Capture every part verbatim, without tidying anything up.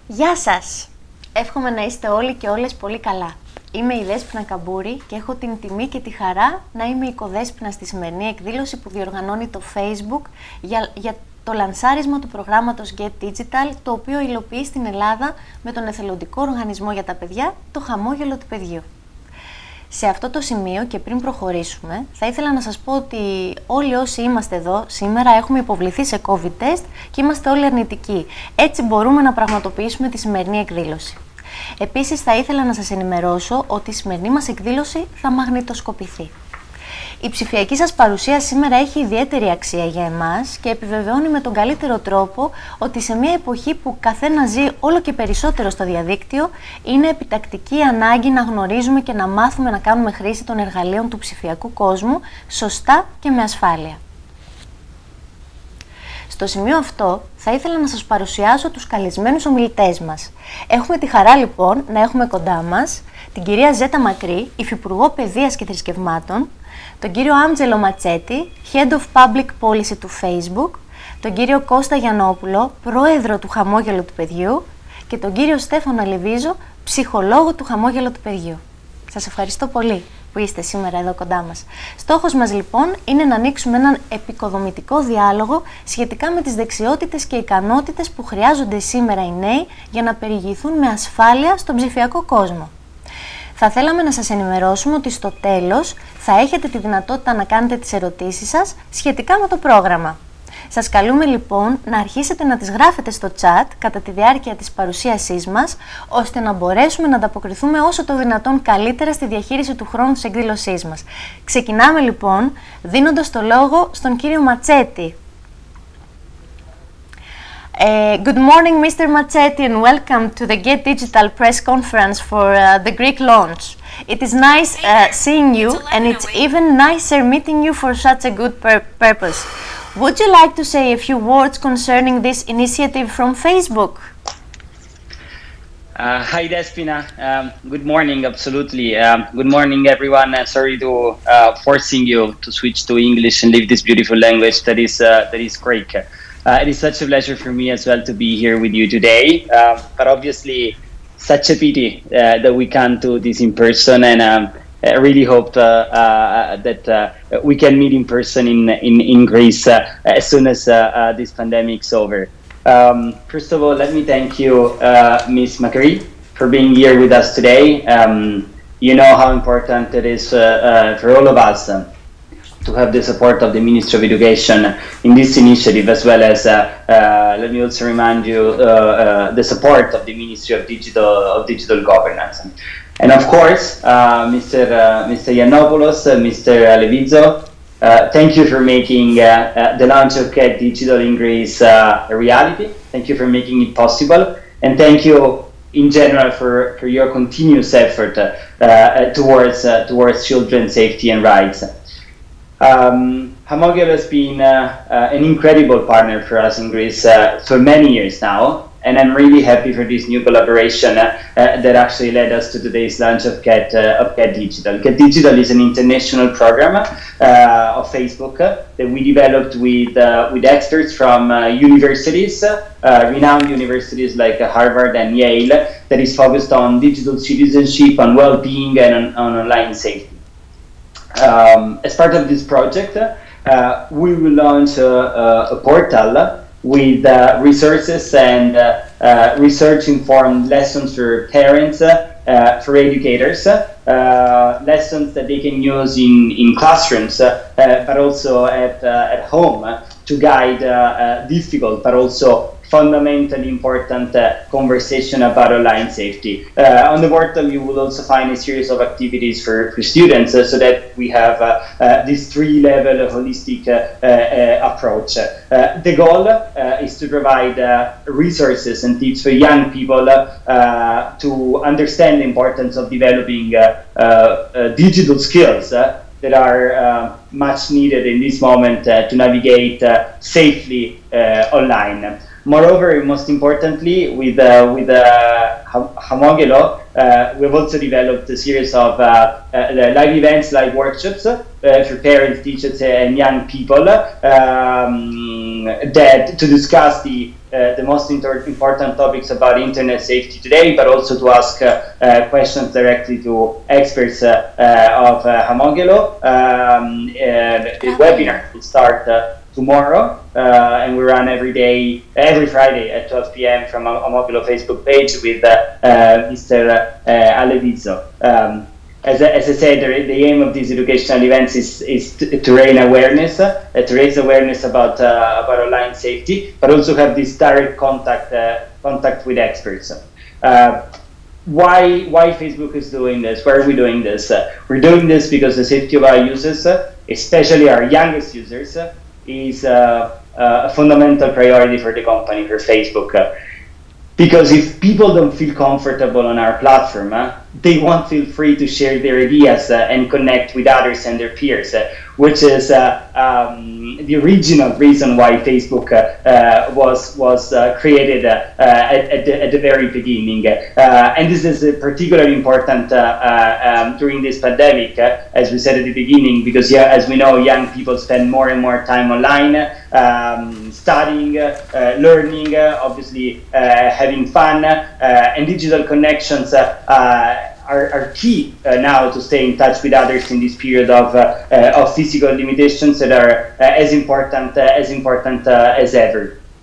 Γεια σας! Εύχομαι να είστε όλοι και όλες πολύ καλά. Είμαι η Δέσποινα Καμπούρη και έχω την τιμή και τη χαρά να είμαι η οικοδέσποινα στη σημερινή εκδήλωση που διοργανώνει το Facebook για, για το λανσάρισμα του προγράμματος Get Digital, το οποίο υλοποιεί στην Ελλάδα με τον εθελοντικό οργανισμό για τα παιδιά, το Χαμόγελο του Παιδιού. Σε αυτό το σημείο και πριν προχωρήσουμε, θα ήθελα να σας πω ότι όλοι όσοι είμαστε εδώ σήμερα έχουμε υποβληθεί σε COVID test και είμαστε όλοι αρνητικοί. Έτσι μπορούμε να πραγματοποιήσουμε τη σημερινή εκδήλωση. Επίσης θα ήθελα να σας ενημερώσω ότι η σημερινή μας εκδήλωση θα μαγνητοσκοπηθεί. Η ψηφιακή σας παρουσία σήμερα έχει ιδιαίτερη αξία για εμάς και επιβεβαιώνει με τον καλύτερο τρόπο ότι σε μια εποχή που καθένα ζει όλο και περισσότερο στο διαδίκτυο, είναι επιτακτική ανάγκη να γνωρίζουμε και να μάθουμε να κάνουμε χρήση των εργαλείων του ψηφιακού κόσμου σωστά και με ασφάλεια. Στο σημείο αυτό θα ήθελα να σας παρουσιάσω τους καλεσμένους ομιλητές μας. Έχουμε τη χαρά λοιπόν να έχουμε κοντά μας την κυρία Ζέτα Μακρύ, Υφυπουργό Παιδείας και Θρησκευμάτων, τον κύριο Άντζελο Ματσέτη, Head of Public Policy του Facebook, τον κύριο Κώστα Γιαννόπουλο, Πρόεδρο του Χαμόγελου του Παιδιού και τον κύριο Στέφανο Λεβίζο, Ψυχολόγο του Χαμόγελου του Παιδιού. Σας ευχαριστώ πολύ που είστε σήμερα εδώ κοντά μας. Στόχος μας λοιπόν είναι να ανοίξουμε έναν επικοδομητικό διάλογο σχετικά με τις δεξιότητες και ικανότητες που χρειάζονται σήμερα οι νέοι για να περιηγηθούν με ασφάλεια στον ψηφιακό κόσμο. Θα θέλαμε να σας ενημερώσουμε ότι στο τέλος θα έχετε τη δυνατότητα να κάνετε τις ερωτήσεις σας σχετικά με το πρόγραμμα. Σας καλούμε λοιπόν να αρχίσετε να τις γράφετε στο chat κατά τη διάρκεια της παρουσίασής μας, ώστε να μπορέσουμε να ανταποκριθούμε όσο το δυνατόν καλύτερα στη διαχείριση του χρόνου της εκδήλωσής μας. Ξεκινάμε λοιπόν δίνοντας το λόγο στον κύριο Ματσέτη. Uh, good morning, Mister Ματσέτη, and welcome to the Get Digital press conference for uh, the Greek launch. It is nice uh, seeing you, and it's even nicer meeting you for such a good pur purpose. Would you like to say a few words concerning this initiative from Facebook? Uh, hi, Despina. Um, good morning, absolutely. Um, good morning, everyone. Uh, sorry to uh, forcing you to switch to English and leave this beautiful language that is, uh, that is Greek. Uh, it is such a pleasure for me as well to be here with you today, uh, but obviously such a pity uh, that we can't do this in person, and um, I really hope uh, uh, that uh, we can meet in person in, in, in Greece uh, as soon as uh, uh, this pandemic's over. Um, first of all, let me thank you, uh, Miz Macri, for being here with us today. Um, you know how important it is uh, uh, for all of us um, to have the support of the Ministry of Education in this initiative, as well as, uh, uh, let me also remind you, uh, uh, the support of the Ministry of Digital, of Digital Governance. And of course, uh, Mister Uh, Mister Yiannopoulos, uh, Mister Levizzo, uh, thank you for making uh, uh, the launch of Get Digital in Greece uh, a reality. Thank you for making it possible. And thank you in general for, for your continuous effort uh, uh, towards, uh, towards children's safety and rights. Um, Hamogel has been uh, uh, an incredible partner for us in Greece uh, for many years now, and I'm really happy for this new collaboration uh, uh, that actually led us to today's launch of Get, uh, of Get Digital. Get Digital is an international program uh, of Facebook uh, that we developed with, uh, with experts from uh, universities, uh, renowned universities like uh, Harvard and Yale, that is focused on digital citizenship, on well-being, and on, on online safety. Um, as part of this project, uh, we will launch uh, uh, a portal with uh, resources and uh, uh, research-informed lessons for parents, uh, uh, for educators, uh, lessons that they can use in, in classrooms, uh, uh, but also at, uh, at home uh, to guide uh, uh, difficult but also fundamentally important uh, conversation about online safety. Uh, on the portal you will also find a series of activities for, for students uh, so that we have uh, uh, this three-level holistic uh, uh, approach. Uh, the goal uh, is to provide uh, resources and tips for young people uh, uh, to understand the importance of developing uh, uh, uh, digital skills uh, that are uh, much needed in this moment uh, to navigate uh, safely uh, online. Moreover, most importantly, with, uh, with uh, Hamogelo, uh, we've also developed a series of uh, uh, live events, live workshops uh, for parents, teachers, and young people um, that to discuss the Uh, the most important topics about internet safety today, but also to ask uh, uh, questions directly to experts uh, uh, of uh, Hamogelo. Um, uh, the webinar will start uh, tomorrow, uh, and we run every day, every Friday at twelve p m from Hamogelo Facebook page with uh, uh, Mister Uh, Alevizzo. Um, As I, as I said, the, the aim of these educational events is, is to, to raise awareness, uh, to raise awareness about uh, about online safety, but also have this direct contact uh, contact with experts. Uh, why why Facebook is doing this? Why are we doing this? Uh, we're doing this because the safety of our users, uh, especially our youngest users, uh, is uh, uh, a fundamental priority for the company, for Facebook. Uh, Because if people don't feel comfortable on our platform, uh, they won't feel free to share their ideas uh, and connect with others and their peers, uh, which is uh, um, the original reason why Facebook uh, uh, was was uh, created uh, uh, at, at, the, at the very beginning. Uh, and this is uh, particularly important uh, uh, um, during this pandemic, uh, as we said at the beginning, because yeah, as we know, young people spend more and more time online, um, studying, uh, uh, learning, uh, obviously uh, having fun, uh, and digital connections uh, uh, Are, are key uh, now to stay in touch with others in this period of uh, uh, of physical limitations that are uh, as important uh, as important uh, as ever.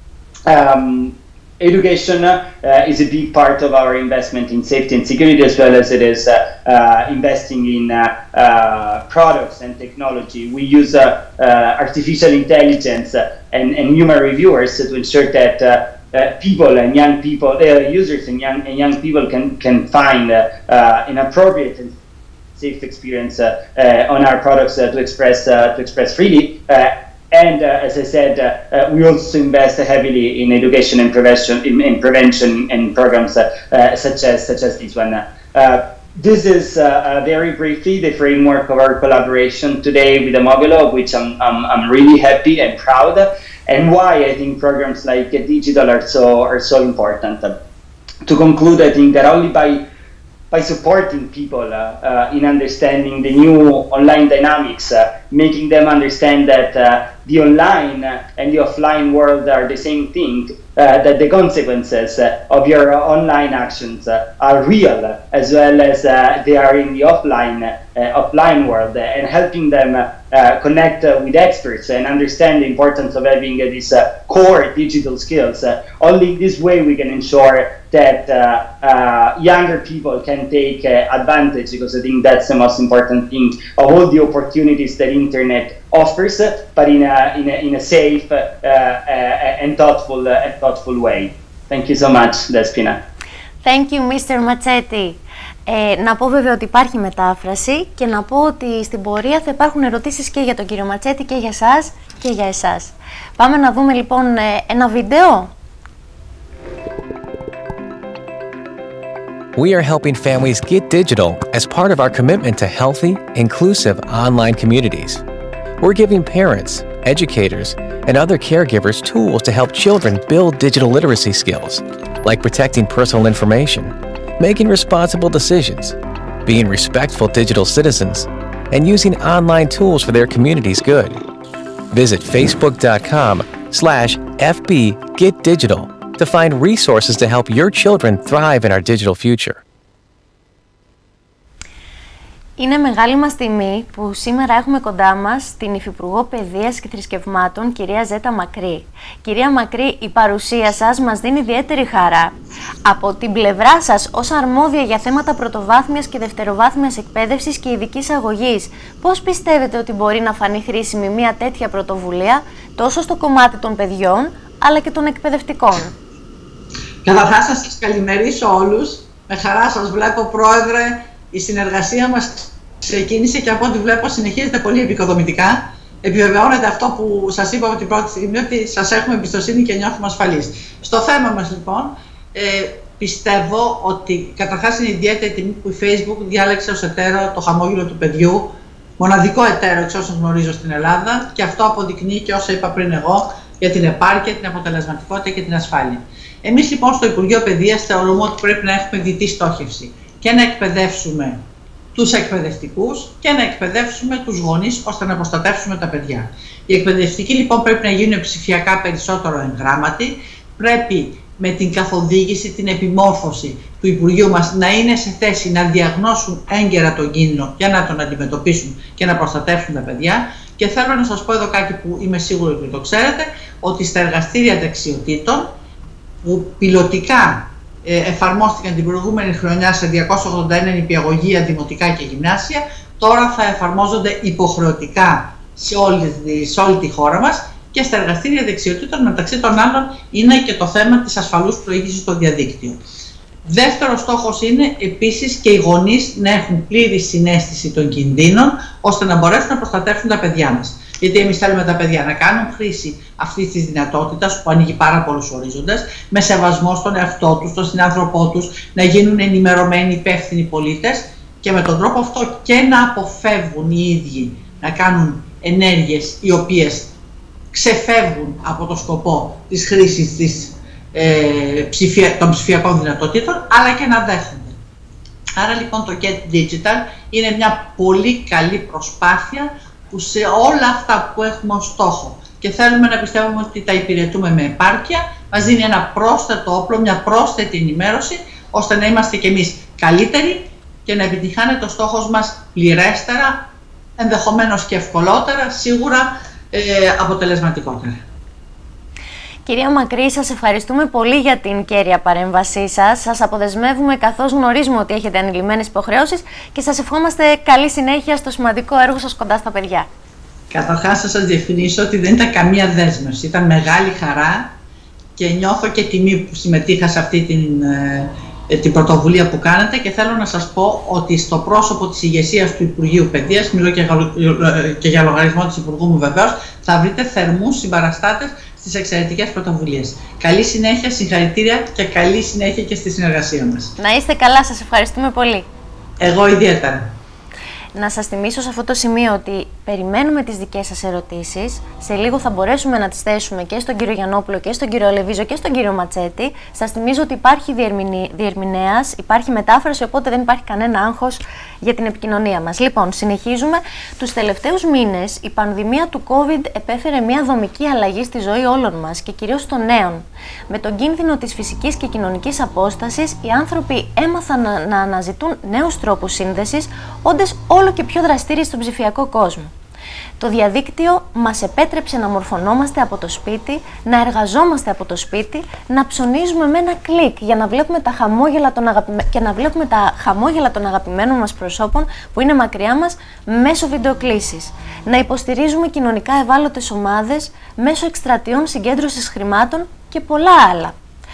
Um, education uh, is a big part of our investment in safety and security, as well as it is uh, uh, investing in uh, uh, products and technology. We use uh, uh, artificial intelligence uh, and, and human reviewers to ensure that uh, Uh, people and young people, uh, users and young and young people can can find uh, uh, an appropriate and safe experience uh, uh, on our products uh, to express uh, to express freely. Uh, and uh, as I said, uh, uh, we also invest heavily in education and prevention, in, in prevention and programs uh, uh, such as such as this one. Uh, This is uh, uh, very briefly the framework of our collaboration today with Hamogelo, of which I'm, I'm, I'm really happy and proud, and why I think programs like uh, Digital are so are so important. Uh, to conclude, I think that only by by supporting people uh, uh, in understanding the new online dynamics, uh, making them understand that uh, the online uh, and the offline world are the same thing, uh, that the consequences uh, of your online actions uh, are real, uh, as well as uh, they are in the offline uh, offline world, uh, and helping them uh, uh, connect uh, with experts and understand the importance of having uh, these uh, core digital skills. Uh, only this way we can ensure that uh, uh, younger people can take uh, advantage, because I think that's the most important thing of all the opportunities that internet offers, uh, but in a, in a, in a safe uh, uh, and thoughtful uh, and thoughtful way. Thank you so much, Despina. Thank you, Mister Macchetti. Ε, να πω βέβαια ότι υπάρχει μετάφραση και να πω ότι στην πορεία θα υπάρχουν ερωτήσεις και για τον κύριο Ματσέτη και για εσάς και για εσάς. Πάμε να δούμε λοιπόν ένα βίντεο. We are helping families get digital as part of our commitment to healthy, inclusive online communities. We're giving parents, educators, and other caregivers tools to help children build digital literacy skills, like protecting personal information, making responsible decisions, being respectful digital citizens, and using online tools for their community's good. Visit facebook.com slash fbgetdigital to find resources to help your children thrive in our digital future. Είναι μεγάλη μας τιμή που σήμερα έχουμε κοντά μας την Υφυπουργό Παιδείας και Θρησκευμάτων, κυρία Ζέτα Μακρύ. Κυρία Μακρύ, η παρουσία σας μας δίνει ιδιαίτερη χαρά. Από την πλευρά σας, ως αρμόδια για θέματα πρωτοβάθμιας και δευτεροβάθμιας εκπαίδευσης και ειδικής αγωγής, πώς πιστεύετε ότι μπορεί να φανεί χρήσιμη μια τέτοια πρωτοβουλία, τόσο στο κομμάτι των παιδιών, αλλά και των εκπαιδευτικών? Καταρχάς, να σας καλημερίσω όλους. Με χαρά σας βλέπω, Πρόεδρε. Η συνεργασία μας ξεκίνησε και από ό,τι βλέπω συνεχίζεται πολύ επικοδομητικά. Επιβεβαιώνεται αυτό που σας είπα από την πρώτη στιγμή, ότι σας έχουμε εμπιστοσύνη και νιώθουμε ασφαλείς. Στο θέμα μας λοιπόν, ε, πιστεύω ότι καταρχάς είναι ιδιαίτερη τιμή που η Facebook διάλεξε ως εταίρο το χαμόγελο του παιδιού, μοναδικό εταίρο εξ όσων γνωρίζω στην Ελλάδα, και αυτό αποδεικνύει και όσα είπα πριν εγώ, για την επάρκεια, την αποτελεσματικότητα και την ασφάλεια. Εμείς λοιπόν στο Υπουργείο Παιδείας θεωρούμε ότι πρέπει να έχουμε διτή στόχευση και να εκπαιδεύσουμε τους εκπαιδευτικούς και να εκπαιδεύσουμε τους γονείς ώστε να προστατεύσουμε τα παιδιά. Οι εκπαιδευτικοί λοιπόν πρέπει να γίνουν ψηφιακά περισσότερο εγγράμματοι, πρέπει με την καθοδήγηση, την επιμόρφωση του Υπουργείου μας να είναι σε θέση να διαγνώσουν έγκαιρα τον κίνδυνο για να τον αντιμετωπίσουν και να προστατεύσουν τα παιδιά. Και θέλω να σας πω εδώ κάτι που είμαι σίγουρη ότι το ξέρετε, ότι στα εργαστήρια δεξιοτήτων που πιλωτικά ε, εφαρμόστηκαν την προηγούμενη χρονιά σε διακόσια ογδόντα ένα νηπιαγωγεία, δημοτικά και γυμνάσια, τώρα θα εφαρμόζονται υποχρεωτικά σε όλη, σε όλη τη χώρα μας και στα εργαστήρια δεξιοτήτων, μεταξύ των άλλων είναι και το θέμα της ασφαλούς πλοήγησης στο διαδίκτυο. Δεύτερος στόχος είναι επίσης και οι γονείς να έχουν πλήρη συναίσθηση των κινδύνων, ώστε να μπορέσουν να προστατεύσουν τα παιδιά μας. Γιατί εμείς θέλουμε τα παιδιά να κάνουν χρήση αυτής της δυνατότητας που ανοίγει πάρα πολλούς ορίζοντες, με σεβασμό στον εαυτό τους, στον συνάνθρωπό τους, να γίνουν ενημερωμένοι, υπεύθυνοι πολίτες και με τον τρόπο αυτό και να αποφεύγουν οι ίδιοι να κάνουν ενέργειες οι οποίες ξεφεύγουν από το σκοπό της χρήσης της, ε, ψηφια, των ψηφιακών δυνατοτήτων, αλλά και να δέχονται. Άρα λοιπόν το Get Digital είναι μια πολύ καλή προσπάθεια που σε όλα αυτά που έχουμε ως στόχο και θέλουμε να πιστεύουμε ότι τα υπηρετούμε με επάρκεια, μας δίνει ένα πρόσθετο όπλο, μια πρόσθετη ενημέρωση, ώστε να είμαστε κι εμείς καλύτεροι και να επιτυχάνεται ο στόχος μας πληρέστερα, ενδεχομένως και ευκολότερα, σίγουρα ε, αποτελεσματικότερα. Κυρία Μακρύ, σας ευχαριστούμε πολύ για την κέρια παρέμβασή σας. Σας αποδεσμεύουμε καθώς γνωρίζουμε ότι έχετε ανηλυμένες υποχρεώσεις και σας ευχόμαστε καλή συνέχεια στο σημαντικό έργο σας κοντά στα παιδιά. Καταρχάς θα σας διευκρινίσω ότι δεν ήταν καμία δέσμευση. Ήταν μεγάλη χαρά και νιώθω και τιμή που συμμετείχα σε αυτή την, ε, την πρωτοβουλία που κάνετε και θέλω να σας πω ότι στο πρόσωπο της ηγεσίας του Υπουργείου Παιδείας, μιλώ και, και για λογαριασμό της Υπουργού μου βεβαίως, θα βρείτε θερμούς συμπαραστάτες στις εξαιρετικές πρωτοβουλίες. Καλή συνέχεια, συγχαρητήρια και καλή συνέχεια και στη συνεργασία μας. Να είστε καλά, σας ευχαριστούμε πολύ. Εγώ ιδιαίτερα. Να σας θυμίσω σε αυτό το σημείο ότι περιμένουμε τις δικές σας ερωτήσεις. Σε λίγο θα μπορέσουμε να τις θέσουμε και στον κύριο Γιαννόπουλο και στον κύριο Λεβίζο και στον κύριο Ματσέτη. Σας θυμίζω ότι υπάρχει διερμηνέας, υπάρχει μετάφραση, οπότε δεν υπάρχει κανένα άγχος για την επικοινωνία μας. Λοιπόν, συνεχίζουμε. Τους τελευταίους μήνες η πανδημία του COVID επέφερε μια δομική αλλαγή στη ζωή όλων μας και κυρίως των νέων. Με τον κίνδυνο της φυσικής και κοινωνικής απόστασης, οι άνθρωποι έμαθαν να, να αναζητούν νέους τρόπους σύνδεσης, όντες όλο και πιο δραστήριοι στον ψηφιακό κόσμο. Το διαδίκτυο μας επέτρεψε να μορφωνόμαστε από το σπίτι, να εργαζόμαστε από το σπίτι, να ψωνίζουμε με ένα κλικ για να βλέπουμε τα χαμόγελα των, αγαπημέ... και να βλέπουμε τα χαμόγελα των αγαπημένων μας προσώπων που είναι μακριά μας μέσω βιντεοκλήσης. Να υποστηρίζουμε κοινωνικά ευάλωτες ομάδες μέσω εκστρατιών συγκέντρωσης χρημάτων και πολλά άλλα.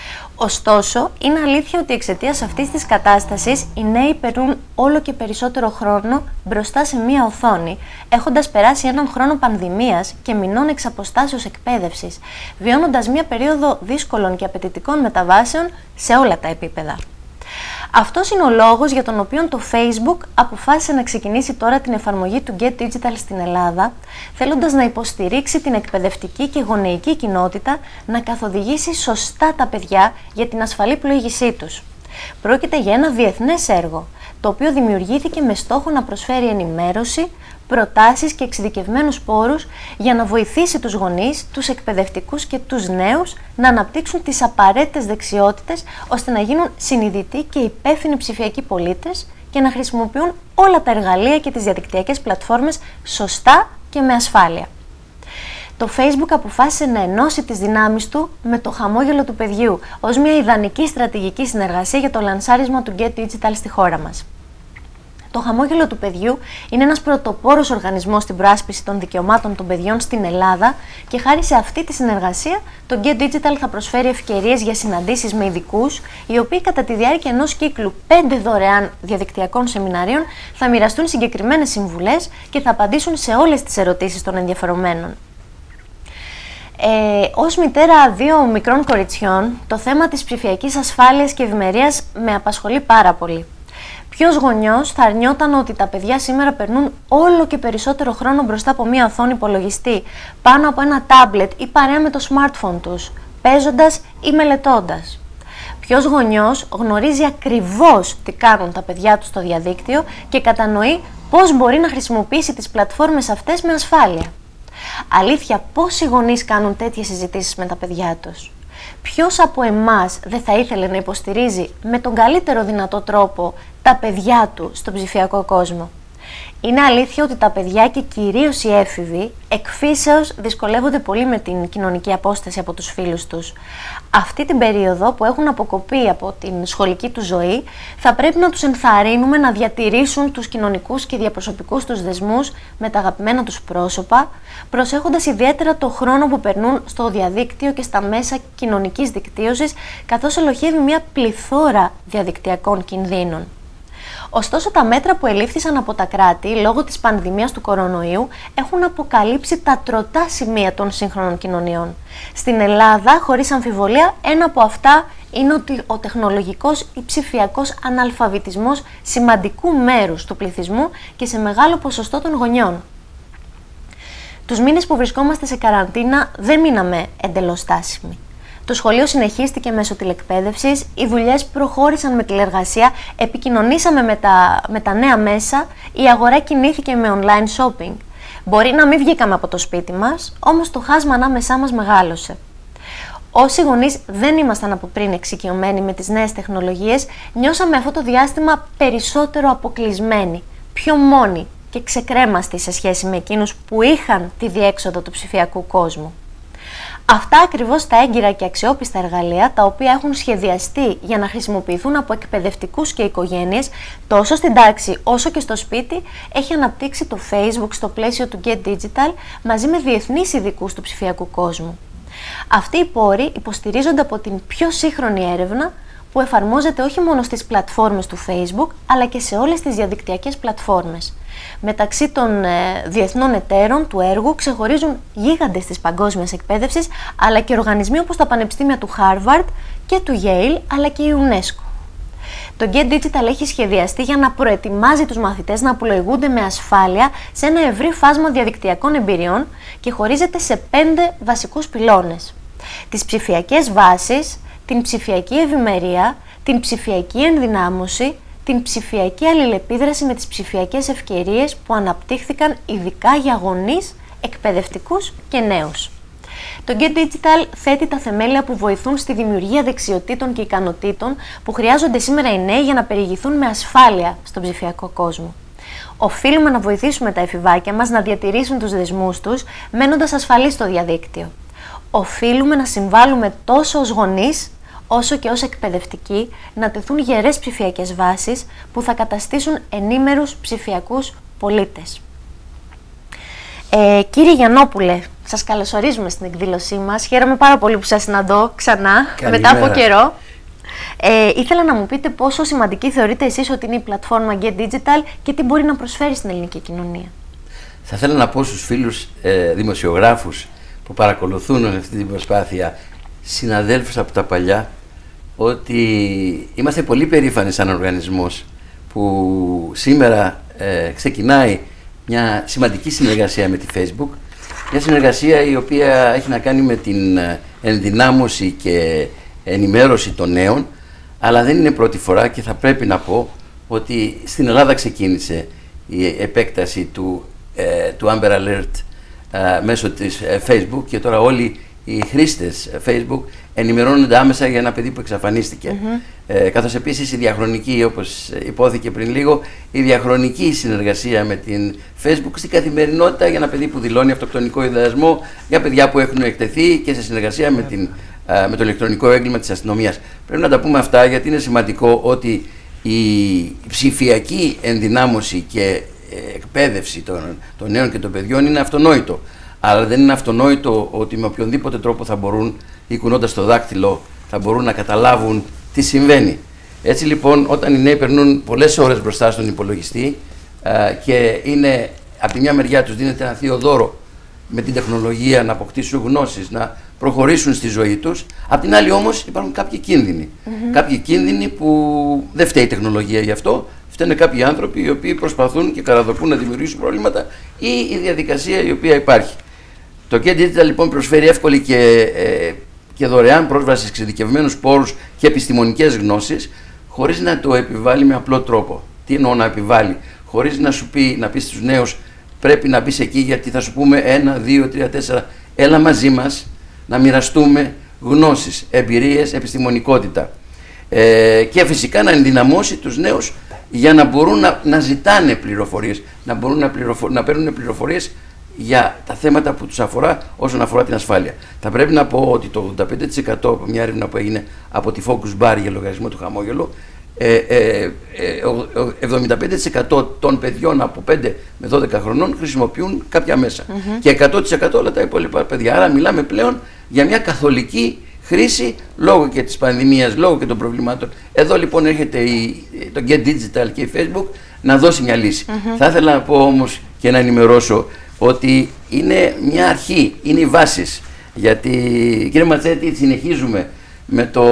Ωστόσο, είναι αλήθεια ότι εξαιτίας αυτής της κατάστασης οι νέοι περνούν όλο και περισσότερο χρόνο μπροστά σε μία οθόνη, έχοντας περάσει έναν χρόνο πανδημίας και μηνών εξ αποστάσεως εκπαίδευσης, βιώνοντας μία περίοδο δύσκολων και απαιτητικών μεταβάσεων σε όλα τα επίπεδα. Αυτός είναι ο λόγος για τον οποίο το Facebook αποφάσισε να ξεκινήσει τώρα την εφαρμογή του Get Digital στην Ελλάδα, θέλοντας να υποστηρίξει την εκπαιδευτική και γονεϊκή κοινότητα να καθοδηγήσει σωστά τα παιδιά για την ασφαλή πλοήγησή τους. Πρόκειται για ένα διεθνές έργο, το οποίο δημιουργήθηκε με στόχο να προσφέρει ενημέρωση, προτάσεις και εξειδικευμένους πόρους για να βοηθήσει τους γονείς, τους εκπαιδευτικούς και τους νέους να αναπτύξουν τις απαραίτητες δεξιότητες ώστε να γίνουν συνειδητοί και υπεύθυνοι ψηφιακοί πολίτες και να χρησιμοποιούν όλα τα εργαλεία και τις διαδικτυακές πλατφόρμες σωστά και με ασφάλεια. Το Facebook αποφάσισε να ενώσει τις δυνάμεις του με το χαμόγελο του παιδιού ως μια ιδανική στρατηγική συνεργασία για το λανσάρισμα του Get Digital στη χώρα μας. Το χαμόγελο του παιδιού είναι ένας πρωτοπόρος οργανισμός στην προάσπιση των δικαιωμάτων των παιδιών στην Ελλάδα και χάρη σε αυτή τη συνεργασία το Get Digital θα προσφέρει ευκαιρίες για συναντήσεις με ειδικούς, οι οποίοι κατά τη διάρκεια ενός κύκλου πέντε δωρεάν διαδικτυακών σεμιναρίων θα μοιραστούν συγκεκριμένες συμβουλές και θα απαντήσουν σε όλες τις ερωτήσεις των ενδιαφερομένων. Ε, ως μητέρα δύο μικρών κοριτσιών, το θέμα της ψηφιακής ασφάλειας και ευημερίας με απασχολεί πάρα πολύ. Ποιος γονιός θα αρνιόταν ότι τα παιδιά σήμερα περνούν όλο και περισσότερο χρόνο μπροστά από μία οθόνη υπολογιστή, πάνω από ένα τάμπλετ ή παρέα με το smartphone τους, παίζοντας ή μελετώντας. Ποιος γονιός γνωρίζει ακριβώς τι κάνουν τα παιδιά του στο διαδίκτυο και κατανοεί πώς μπορεί να χρησιμοποιήσει τις πλατφόρμες αυτές με ασφάλεια. Αλήθεια, πόσοι γονείς κάνουν τέτοιες συζητήσεις με τα παιδιά τους? Ποιος από εμάς δεν θα ήθελε να υποστηρίζει με τον καλύτερο δυνατό τρόπο τα παιδιά του στον ψηφιακό κόσμο? Είναι αλήθεια ότι τα παιδιά και κυρίως οι έφηβοι εκ φύσεως δυσκολεύονται πολύ με την κοινωνική απόσταση από τους φίλους τους. Αυτή την περίοδο που έχουν αποκοπεί από την σχολική του ζωή θα πρέπει να τους ενθαρρύνουμε να διατηρήσουν τους κοινωνικούς και διαπροσωπικούς τους δεσμούς με τα αγαπημένα τους πρόσωπα, προσέχοντας ιδιαίτερα το χρόνο που περνούν στο διαδίκτυο και στα μέσα κοινωνικής δικτύωσης, καθώς ελοχεύει μια πληθώρα διαδικτυακών κινδύνων. Ωστόσο, τα μέτρα που ελήφθησαν από τα κράτη λόγω της πανδημίας του κορονοϊού έχουν αποκαλύψει τα τροτά σημεία των σύγχρονων κοινωνιών. Στην Ελλάδα, χωρίς αμφιβολία, ένα από αυτά είναι ότι ο τεχνολογικός ή ψηφιακός αναλφαβητισμός σημαντικού μέρους του πληθυσμού και σε μεγάλο ποσοστό των γονιών. Τους μήνες που βρισκόμαστε σε καραντίνα δεν μείναμε εντελώς στάσιμοι. Το σχολείο συνεχίστηκε μέσω τηλεκπαίδευσης, οι δουλειές προχώρησαν με τηλεργασία, επικοινωνήσαμε με τα, με τα νέα μέσα, η αγορά κινήθηκε με online shopping. Μπορεί να μην βγήκαμε από το σπίτι μας, όμως το χάσμα ανάμεσά μας μεγάλωσε. Όσοι γονείς δεν ήμασταν από πριν εξοικειωμένοι με τις νέες τεχνολογίες, νιώσαμε αυτό το διάστημα περισσότερο αποκλεισμένοι, πιο μόνοι και ξεκρέμαστοι σε σχέση με εκείνους που είχαν τη διέξοδο του ψηφιακού κόσμου. Αυτά ακριβώς τα έγκυρα και αξιόπιστα εργαλεία, τα οποία έχουν σχεδιαστεί για να χρησιμοποιηθούν από εκπαιδευτικούς και οικογένειες, τόσο στην τάξη όσο και στο σπίτι, έχει αναπτύξει το Facebook στο πλαίσιο του Get Digital μαζί με διεθνείς ειδικούς του ψηφιακού κόσμου. Αυτοί οι πόροι υποστηρίζονται από την πιο σύγχρονη έρευνα που εφαρμόζεται όχι μόνο στις πλατφόρμες του Facebook, αλλά και σε όλες τις διαδικτυακές πλατφόρμες. Μεταξύ των ε, διεθνών εταίρων του έργου ξεχωρίζουν γίγαντες της παγκόσμιας εκπαίδευσης, αλλά και οργανισμοί όπως τα πανεπιστήμια του Harvard και του Yale, αλλά και η UNESCO. Το Get Digital έχει σχεδιαστεί για να προετοιμάζει τους μαθητές να πλοηγούνται με ασφάλεια σε ένα ευρύ φάσμα διαδικτυακών εμπειριών και χωρίζεται σε πέντε βασικούς πυλώνες. Τις ψηφιακές βάσεις, την ψηφιακή ευημερία, την ψηφιακή ενδυνάμωση, την ψηφιακή αλληλεπίδραση με τις ψηφιακές ευκαιρίες που αναπτύχθηκαν ειδικά για γονείς, εκπαιδευτικούς και νέους. Το Get Digital θέτει τα θεμέλια που βοηθούν στη δημιουργία δεξιοτήτων και ικανοτήτων που χρειάζονται σήμερα οι νέοι για να περιηγηθούν με ασφάλεια στον ψηφιακό κόσμο. Οφείλουμε να βοηθήσουμε τα εφηβάκια μας να διατηρήσουν τους δεσμούς τους, μένοντας ασφαλείς στο διαδίκτυο. Οφείλουμε να συμβάλλουμε τόσο ως γονείς, όσο και ως εκπαιδευτικοί, να τεθούν γερές ψηφιακές βάσεις που θα καταστήσουν ενήμερους ψηφιακούς πολίτες. Ε, κύριε Γιαννόπουλε, σας καλωσορίζουμε στην εκδήλωσή μας. Χαίρομαι πάρα πολύ που σας συναντώ ξανά, Καλημέρα. μετά από καιρό. Ε, ήθελα να μου πείτε πόσο σημαντική θεωρείτε εσείς ότι είναι η πλατφόρμα Get Digital και τι μπορεί να προσφέρει στην ελληνική κοινωνία. Θα ήθελα να πω στους φίλους ε, δημοσιογράφους που παρακολουθούν αυτή την προσπάθεια, συναδέλφους από τα παλιά, ότι είμαστε πολύ περήφανοι σαν οργανισμός που σήμερα ε, ξεκινάει μια σημαντική συνεργασία με τη Facebook, μια συνεργασία η οποία έχει να κάνει με την ενδυνάμωση και ενημέρωση των νέων, αλλά δεν είναι πρώτη φορά και θα πρέπει να πω ότι στην Ελλάδα ξεκίνησε η επέκταση του, ε, του Amber Alert ε, μέσω της ε, Facebook και τώρα όλοι οι χρήστες Facebook ενημερώνονται άμεσα για ένα παιδί που εξαφανίστηκε. Mm-hmm. ε, καθώς επίσης η διαχρονική, όπως υπόθηκε πριν λίγο, η διαχρονική συνεργασία με την Facebook στην καθημερινότητα για ένα παιδί που δηλώνει αυτοκτονικό ιδεασμό, για παιδιά που έχουν εκτεθεί και σε συνεργασία με, την, ε, με το ηλεκτρονικό έγκλημα της αστυνομίας. Πρέπει να τα πούμε αυτά γιατί είναι σημαντικό ότι η ψηφιακή ενδυνάμωση και εκπαίδευση των, των νέων και των παιδιών είναι αυτονόητο. Αλλά δεν είναι αυτονόητο ότι με οποιονδήποτε τρόπο θα μπορούν, ή κουνώντας το δάκτυλο, θα μπορούν να καταλάβουν τι συμβαίνει. Έτσι λοιπόν, όταν οι νέοι περνούν πολλές ώρες μπροστά στον υπολογιστή α, και είναι, από τη μια μεριά τους δίνεται ένα θείο δώρο με την τεχνολογία να αποκτήσουν γνώσεις, να προχωρήσουν στη ζωή τους. Απ' την άλλη όμως υπάρχουν κάποιοι κίνδυνοι. Mm-hmm. Κάποιοι κίνδυνοι που δεν φταίει η τεχνολογία γι' αυτό. Φταίνε κάποιοι άνθρωποι οι οποίοι προσπαθούν και καραδοπούν να δημιουργήσουν προβλήματα ή η διαδικασία η οποία υπάρχει. Το Get Digital λοιπόν προσφέρει εύκολη και, ε, και δωρεάν πρόσβαση σε εξειδικευμένους πόρους και επιστημονικές γνώσεις, χωρίς να το επιβάλλει με απλό τρόπο. Τι εννοώ να επιβάλλει? Χωρίς να σου πει, να πει στους νέους πρέπει να μπεις εκεί γιατί θα σου πούμε ένα, δύο, τρία, τέσσερα, έλα μαζί μας να μοιραστούμε γνώσεις, εμπειρίες, επιστημονικότητα. Ε, και φυσικά να ενδυναμώσει τους νέους για να μπορούν να, να ζητάνε πληροφορίες, να μπορούν να, πληροφο, να παίρνουν πληροφορίες για τα θέματα που τους αφορά όσον αφορά την ασφάλεια. Θα πρέπει να πω ότι το ογδόντα πέντε τοις εκατό από μια έρευνα που έγινε από τη Focus Bar για λογαριασμό του Χαμόγελου, ε, ε, ε, εβδομήντα πέντε τοις εκατό των παιδιών από πέντε με δώδεκα χρονών χρησιμοποιούν κάποια μέσα. Mm-hmm. Και εκατό τοις εκατό όλα τα υπόλοιπα παιδιά. Άρα μιλάμε πλέον για μια καθολική χρήση λόγω και της πανδημίας, λόγω και των προβλημάτων. Εδώ λοιπόν έρχεται η, το Get Digital και η Facebook να δώσει μια λύση. Mm-hmm. Θα ήθελα να πω όμως και να ενημερώσω ότι είναι μια αρχή, είναι οι βάσεις. Γιατί κύριε Ματσέτη συνεχίζουμε με το,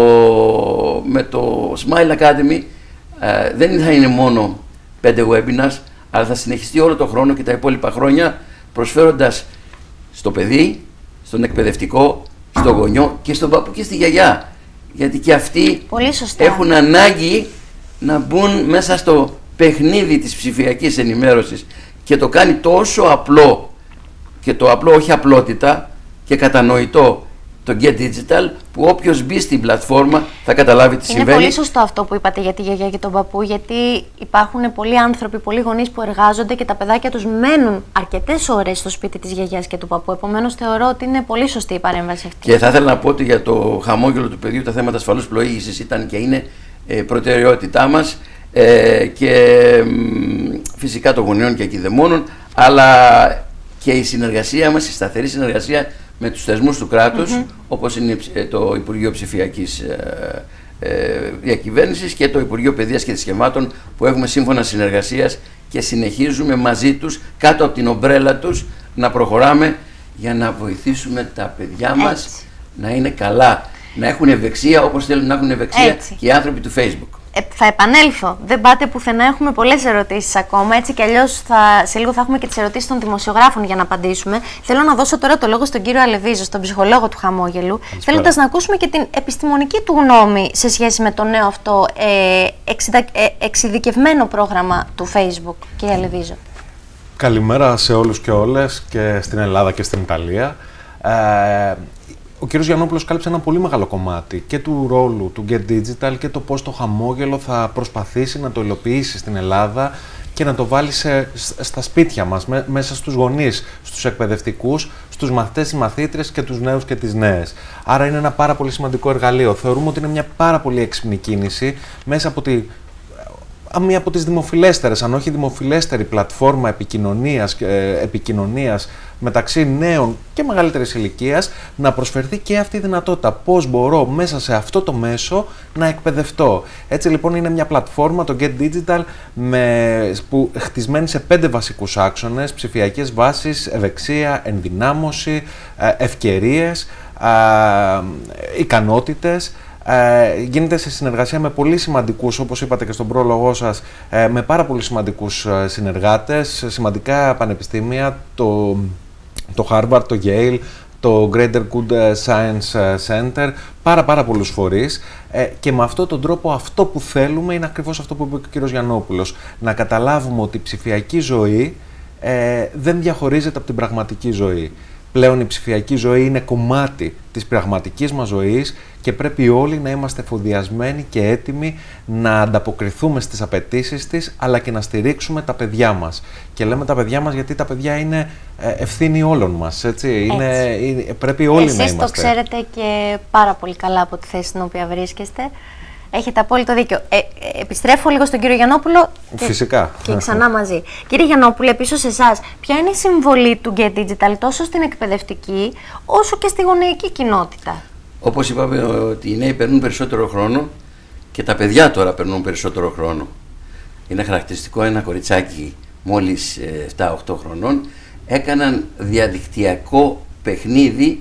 με το Smile Academy, ε, δεν θα είναι μόνο πέντε webinars, αλλά θα συνεχιστεί όλο το χρόνο και τα υπόλοιπα χρόνια προσφέροντας στο παιδί, στον εκπαιδευτικό, στο γονιό και στον παππού και στη γιαγιά. Γιατί και αυτοί έχουν ανάγκη να μπουν μέσα στο παιχνίδι της ψηφιακής ενημέρωσης και το κάνει τόσο απλό και το απλό όχι απλότητα και κατανοητό το Get Digital, που όποιος μπει στην πλατφόρμα θα καταλάβει τι συμβαίνει. Είναι πολύ σωστό αυτό που είπατε για τη γιαγιά και τον παππού, γιατί υπάρχουν πολλοί άνθρωποι, πολλοί γονείς που εργάζονται και τα παιδάκια τους μένουν αρκετές ώρες στο σπίτι της γιαγιάς και του παππού. Επομένως θεωρώ ότι είναι πολύ σωστή η παρέμβαση αυτή. Και θα ήθελα να πω ότι για το χαμόγελο του παιδιού τα θέματα ασφαλούς πλοήγησης ήταν και είναι ε, προτεραιότητά μας ε, και ε, φυσικά των γονέων και εκειδεμόνων, αλλά και η συνεργασία μας, η σταθερή συνεργασία με τους θεσμούς του κράτους, mm-hmm. όπως είναι το Υπουργείο Ψηφιακής ε, ε, Διακυβέρνησης και το Υπουργείο Παιδείας και Θρησκευμάτων, που έχουμε σύμφωνα συνεργασίας και συνεχίζουμε μαζί τους, κάτω από την ομπρέλα τους, να προχωράμε για να βοηθήσουμε τα παιδιά μας έτσι να είναι καλά, να έχουν ευεξία όπως θέλουν να έχουν ευεξία έτσι και οι άνθρωποι του Facebook. Ε, θα επανέλθω. Δεν πάτε πουθενά. Έχουμε πολλές ερωτήσεις ακόμα. Έτσι κι αλλιώς θα, σε λίγο θα έχουμε και τις ερωτήσεις των δημοσιογράφων για να απαντήσουμε. Θέλω να δώσω τώρα το λόγο στον κύριο Αλεβίζο, στον ψυχολόγο του Χαμόγελου, θέλοντας να ακούσουμε και την επιστημονική του γνώμη σε σχέση με το νέο αυτό ε, εξειδα, ε, εξειδικευμένο πρόγραμμα του Facebook. Κύριε Αλεβίζο. Καλημέρα σε όλους και όλες και στην Ελλάδα και στην Ιταλία. Ε, Ο κ. Γιαννόπουλος κάλυψε ένα πολύ μεγάλο κομμάτι και του ρόλου του Get Digital και το πώς το χαμόγελο θα προσπαθήσει να το υλοποιήσει στην Ελλάδα και να το βάλει σε, στα σπίτια μας, με, μέσα στους γονείς, στους εκπαιδευτικούς, στους μαθητές, τις μαθήτρες και τους νέους και τις νέες. Άρα είναι ένα πάρα πολύ σημαντικό εργαλείο. Θεωρούμε ότι είναι μια πάρα πολύ έξυπνη κίνηση μέσα από τη μία από τις δημοφιλέστερες, αν όχι δημοφιλέστερη πλατφόρμα επικοινωνίας, ε, επικοινωνίας μεταξύ νέων και μεγαλύτερης ηλικίας, να προσφερθεί και αυτή η δυνατότητα. Πώς μπορώ μέσα σε αυτό το μέσο να εκπαιδευτώ. Έτσι λοιπόν είναι μια πλατφόρμα, το Get Digital, με, που χτισμένη σε πέντε βασικούς άξονες: ψηφιακές βάσεις, ευεξία, ενδυνάμωση, ευκαιρίες, ε, ικανότητες. Ε, γίνεται σε συνεργασία με πολύ σημαντικούς, όπως είπατε και στον πρόλογό σας, ε, με πάρα πολύ σημαντικούς ε, συνεργάτες, σημαντικά πανεπιστήμια, το, το Harvard, το Yale, το Greater Good Science Center, πάρα πάρα πολλούς φορείς, ε, και με αυτόν τον τρόπο αυτό που θέλουμε είναι ακριβώς αυτό που είπε και ο κ. Γιαννόπουλος, να καταλάβουμε ότι η ψηφιακή ζωή ε, δεν διαχωρίζεται από την πραγματική ζωή. Πλέον η ψηφιακή ζωή είναι κομμάτι της πραγματικής μας ζωής και πρέπει όλοι να είμαστε εφοδιασμένοι και έτοιμοι να ανταποκριθούμε στις απαιτήσεις της, αλλά και να στηρίξουμε τα παιδιά μας. Και λέμε τα παιδιά μας γιατί τα παιδιά είναι ευθύνη όλων μας, έτσι. έτσι. Είναι, είναι, πρέπει όλοι Εσείς να είμαστε. Εσείς το ξέρετε και πάρα πολύ καλά από τη θέση στην οποία βρίσκεστε. Έχετε απόλυτο δίκιο. Ε, ε, επιστρέφω λίγο στον κύριο Γιαννόπουλο. Και, Φυσικά. Και ξανά μαζί. Κύριε Γιαννόπουλε, πίσω σε εσάς, ποια είναι η συμβολή του Get Digital τόσο στην εκπαιδευτική όσο και στη γονεϊκή κοινότητα? Όπως είπαμε, ότι οι νέοι περνούν περισσότερο χρόνο και τα παιδιά τώρα περνούν περισσότερο χρόνο. Είναι χαρακτηριστικό ένα κοριτσάκι μόλις επτά οκτώ χρονών έκαναν διαδικτυακό παιχνίδι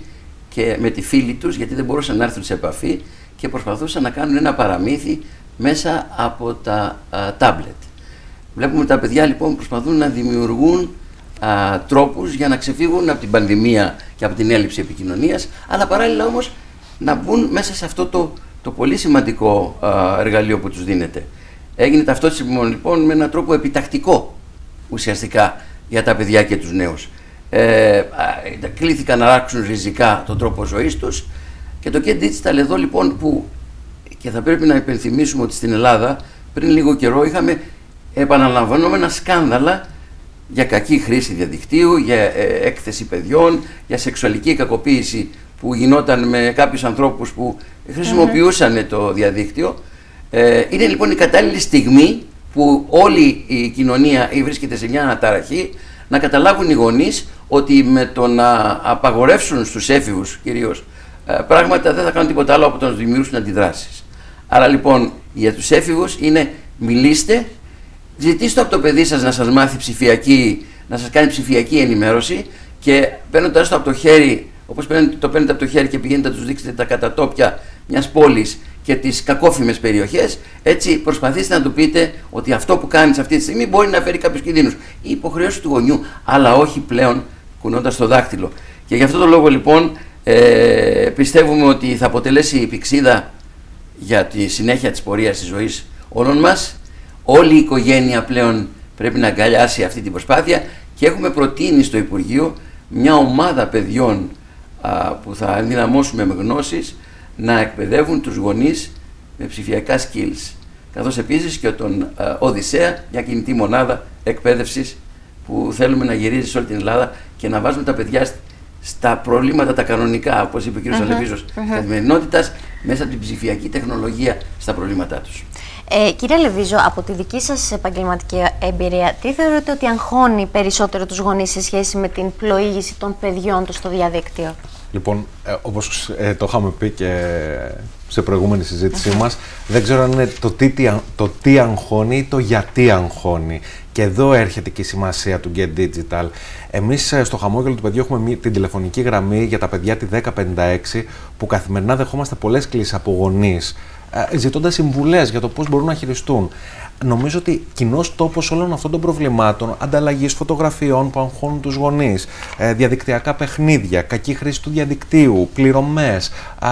και με τη φίλη τους, γιατί δεν μπορούσαν να έρθουν σε επαφή και προσπαθούσαν να κάνουν ένα παραμύθι μέσα από τα τάμπλετ. Βλέπουμε τα παιδιά λοιπόν προσπαθούν να δημιουργούν α, τρόπους για να ξεφύγουν από την πανδημία και από την έλλειψη επικοινωνίας, αλλά παράλληλα όμως να μπουν μέσα σε αυτό το, το πολύ σημαντικό α, εργαλείο που τους δίνεται. Έγινε ταυτόσιμο λοιπόν με έναν τρόπο επιτακτικό ουσιαστικά για τα παιδιά και τους νέους. Ε, κλήθηκαν να αλλάξουν ριζικά τον τρόπο ζωής τους και το Get Digital εδώ λοιπόν που, και θα πρέπει να υπενθυμίσουμε ότι στην Ελλάδα πριν λίγο καιρό είχαμε επαναλαμβανόμενα σκάνδαλα για κακή χρήση διαδικτύου, για ε, έκθεση παιδιών, για σεξουαλική κακοποίηση που γινόταν με κάποιους ανθρώπους που χρησιμοποιούσαν mm-hmm. το διαδίκτυο. Ε, είναι λοιπόν η κατάλληλη στιγμή που όλη η κοινωνία βρίσκεται σε μια αναταραχή, να καταλάβουν οι γονείς ότι με το να απαγορεύσουν στους έφηβους κυρίως ε, πράγματα δεν θα κάνουν τίποτα άλλο από το να δημιουργήσουν αντιδράσεις. Άρα λοιπόν για τους έφηβους είναι μιλήστε, ζητήστε από το παιδί σας να σας μάθει ψηφιακή, να σας κάνει ψηφιακή ενημέρωση και παίρνοντας το από το χέρι, όπως το παίρνετε από το χέρι και πηγαίνετε να τους δείξετε τα κατατόπια μιας πόλης και τις κακόφημες περιοχές, έτσι προσπαθήστε να του πείτε ότι αυτό που κάνεις αυτή τη στιγμή μπορεί να φέρει κάποιους κινδύνους. Η υποχρέωση του γονιού, αλλά όχι πλέον κουνώντας το δάχτυλο. Και γι' αυτό το λόγο λοιπόν ε, πιστεύουμε ότι θα αποτελέσει η πηξίδα για τη συνέχεια της πορείας της ζωής όλων μας. Όλη η οικογένεια πλέον πρέπει να αγκαλιάσει αυτή την προσπάθεια και έχουμε προτείνει στο Υπουργείο μια ομάδα παιδιών α, που θα ενδυναμώσουμε με γνώσεις να εκπαιδεύουν τους γονείς με ψηφιακά skills. Καθώς επίσης και τον α, Οδυσσέα, μια κινητή μονάδα εκπαίδευσης που θέλουμε να γυρίζει σε όλη την Ελλάδα και να βάζουμε τα παιδιά στα προβλήματα τα κανονικά, όπως είπε ο κ. Uh-huh, Αλεβίζος, uh-huh. της καθημερινότητας, μέσα από την ψηφιακή τεχνολογία στα προβλήματά τους. Ε, κύριε Λεβίζο, από τη δική σας επαγγελματική εμπειρία, τι θεωρείτε ότι αγχώνει περισσότερο τους γονείς σε σχέση με την πλοήγηση των παιδιών τους στο διαδίκτυο? Λοιπόν, ε, όπως ε, το είχαμε πει και σε προηγούμενη συζήτησή μας, δεν ξέρω αν είναι το τι, το τι αγχώνει ή το γιατί αγχώνει. Και εδώ έρχεται και η σημασία του Get Digital. Εμείς στο Χαμόγελο του Παιδιού έχουμε την τηλεφωνική γραμμή για τα παιδιά τη δέκα πενήντα έξι, που καθημερινά δεχόμαστε πολλές κλήσεις από γονείς, ζητώντας συμβουλές για το πώς μπορούν να χειριστούν. Νομίζω ότι κοινός τόπος όλων αυτών των προβλημάτων, ανταλλαγής φωτογραφιών που αγχώνουν τους γονείς, διαδικτυακά παιχνίδια, κακή χρήση του διαδικτύου, πληρωμές,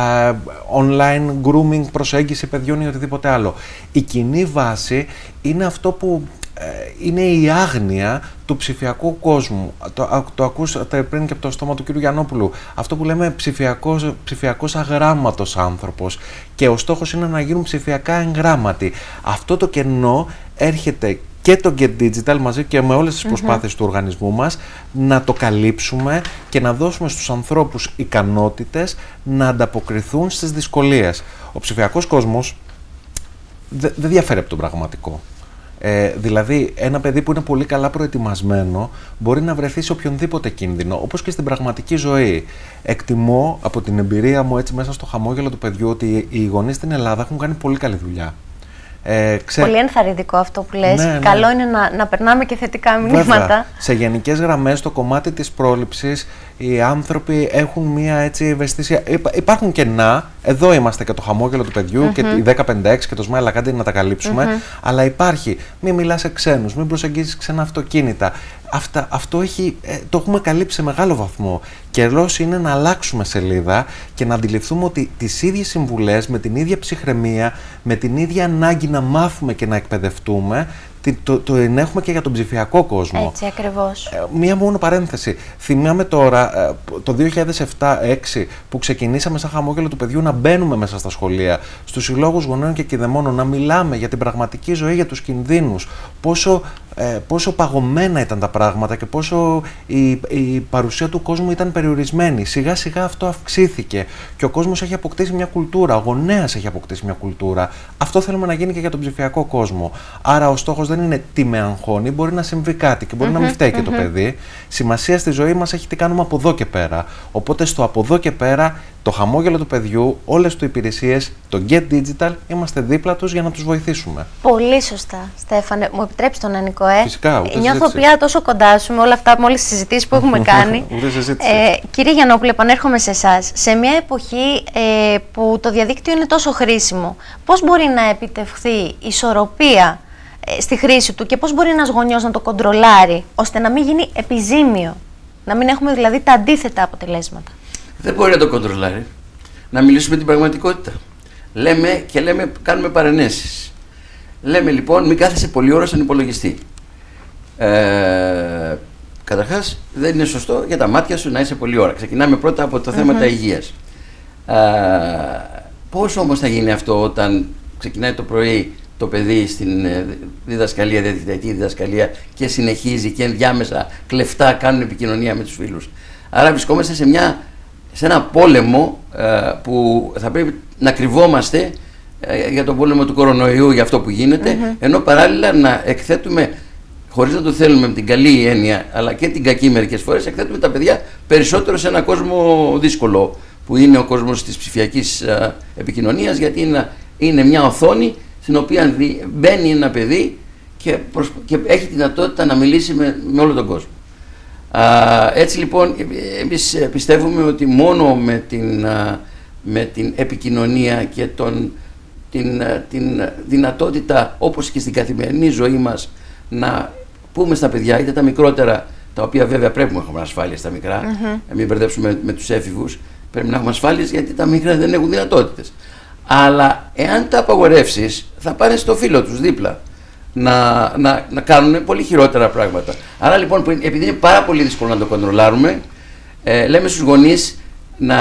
online grooming, προσέγγιση παιδιών ή οτιδήποτε άλλο. Η κοινή βάση είναι αυτό που είναι η άγνοια του ψηφιακού κόσμου. Το, το ακούσατε πριν και από το στόμα του κ. Γιαννόπουλου. Αυτό που λέμε ψηφιακός, ψηφιακός αγράμματος άνθρωπος. Και ο στόχος είναι να γίνουν ψηφιακά εγγράμματοι. Αυτό το κενό έρχεται και το Get Digital μαζί και με όλες τις προσπάθειες mm-hmm. του οργανισμού μας να το καλύψουμε και να δώσουμε στους ανθρώπους ικανότητες να ανταποκριθούν στις δυσκολίες. Ο ψηφιακός κόσμος δεν δε διαφέρει από τον πραγματικό. Ε, δηλαδή, ένα παιδί που είναι πολύ καλά προετοιμασμένο μπορεί να βρεθεί σε οποιονδήποτε κίνδυνο, όπως και στην πραγματική ζωή. Εκτιμώ από την εμπειρία μου έτσι μέσα στο Χαμόγελο του Παιδιού ότι οι γονείς στην Ελλάδα έχουν κάνει πολύ καλή δουλειά. Ε, ξέ... Πολύ ενθαρρυντικό αυτό που λες. Ναι, ναι. Καλό είναι να, να περνάμε και θετικά μηνύματα. Βέβαια, σε γενικές γραμμές, στο κομμάτι της πρόληψης, οι άνθρωποι έχουν μία έτσι ευαισθησία. Υπάρχουν κενά. Εδώ είμαστε και το Χαμόγελο του Παιδιού mm-hmm. και η δέκα πενήντα έξι και το Smile Academy να τα καλύψουμε. Mm-hmm. Αλλά υπάρχει. Μην μιλάς σε ξένους, μην προσεγγίζεις ξένα αυτοκίνητα. Αυτά, αυτό έχει, ε, το έχουμε καλύψει σε μεγάλο βαθμό. Καιρός είναι να αλλάξουμε σελίδα και να αντιληφθούμε ότι τις ίδιες συμβουλές, με την ίδια ψυχραιμία, με την ίδια ανάγκη να μάθουμε και να εκπαιδευτούμε, το, το ενέχουμε και για τον ψηφιακό κόσμο. Έτσι ακριβώς. Ε, μία μόνο παρένθεση. Θυμάμαι τώρα ε, το δύο χιλιάδες επτά έξι που ξεκινήσαμε σαν Χαμόγελο του Παιδιού να μπαίνουμε μέσα στα σχολεία, στους συλλόγους γονέων και κηδεμόνων, να μιλάμε για την πραγματική ζωή, για τους κινδύνους, πόσο, ε, πόσο παγωμένα ήταν τα πράγματα και πόσο η, η παρουσία του κόσμου ήταν περιορισμένη. Σιγά σιγά αυτό αυξήθηκε και ο κόσμος έχει αποκτήσει μια κουλτούρα, ο γονέας έχει αποκτήσει μια κουλτούρα. Αυτό θέλουμε να γίνει και για τον ψηφιακό κόσμο. Άρα ο στόχος δεν είναι τι με αγχώνει, μπορεί να συμβεί κάτι και μπορεί mm-hmm, να μην φταίει mm-hmm. και το παιδί. Σημασία στη ζωή μας έχει τι κάνουμε από εδώ και πέρα. Οπότε στο από εδώ και πέρα, το Χαμόγελο του Παιδιού, όλες τις υπηρεσίες, το Get Digital, είμαστε δίπλα τους για να τους βοηθήσουμε. Πολύ σωστά, Στέφανε. Μου επιτρέψει τον Ανικό άδικο, ε. Φυσικά, ούτε Νιώθω συζήτηση. πια τόσο κοντά σου με όλα αυτά, με όλες τις συζητήσεις που έχουμε κάνει. Ούτε συζήτηση. Ε, κύριε Γιαννόπουλε, επανέρχομαι σε εσάς. Σε μια εποχή ε, που το διαδίκτυο είναι τόσο χρήσιμο, πώς μπορεί να επιτευχθεί ισορροπία ε, στη χρήση του και πώς μπορεί ένας γονιός να το κοντρολάρει, ώστε να μην γίνει επιζήμιο, να μην έχουμε δηλαδή τα αντίθετα αποτελέσματα? Δεν μπορεί να το κοντρολάρει. Να μιλήσουμε την πραγματικότητα. Λέμε και λέμε, κάνουμε παρενέσεις. Λέμε λοιπόν, μην κάθεσαι πολλή ώρα στον υπολογιστή. Ε, Καταρχάς, δεν είναι σωστό για τα μάτια σου να είσαι πολλή ώρα. Ξεκινάμε πρώτα από το θέμα mm-hmm. τα υγείας. Ε, πώς όμως θα γίνει αυτό όταν ξεκινάει το πρωί το παιδί στην διδασκαλία, διαδικτυακή διδασκαλία και συνεχίζει και ενδιάμεσα κλεφτά κάνουν επικοινωνία με τους φίλους? Άρα βρισκόμαστε σε, μια, σε ένα πόλεμο ε, που θα πρέπει να κρυβόμαστε ε, για τον πόλεμο του κορονοϊού, για αυτό που γίνεται, mm-hmm. ενώ παράλληλα να εκθέτουμε, χωρίς να το θέλουμε με την καλή έννοια, αλλά και την κακή μερικές φορές, εκθέτουμε τα παιδιά περισσότερο σε ένα κόσμο δύσκολο, που είναι ο κόσμος της ψηφιακής ε, επικοινωνίας, γιατί είναι, είναι μια οθόνη στην οποία μπαίνει ένα παιδί και, προσ... και έχει τη δυνατότητα να μιλήσει με, με όλο τον κόσμο. Α, έτσι λοιπόν, εμείς πιστεύουμε ότι μόνο με την, α, με την επικοινωνία και τον, την, α, την δυνατότητα, όπως και στην καθημερινή ζωή μας, να πούμε στα παιδιά, είτε τα μικρότερα, τα οποία βέβαια πρέπει να έχουμε ασφάλεια στα μικρά, mm-hmm. να μην μπερδέψουμε με, με τους έφηβους, πρέπει να έχουμε ασφάλειες γιατί τα μικρά δεν έχουν δυνατότητες. Αλλά εάν τα απαγορεύσεις, θα πάνε στο φίλο τους δίπλα να, να, να κάνουν πολύ χειρότερα πράγματα. Άρα λοιπόν, επειδή είναι πάρα πολύ δύσκολο να το κοντρολάρουμε, ε, λέμε στους γονείς να,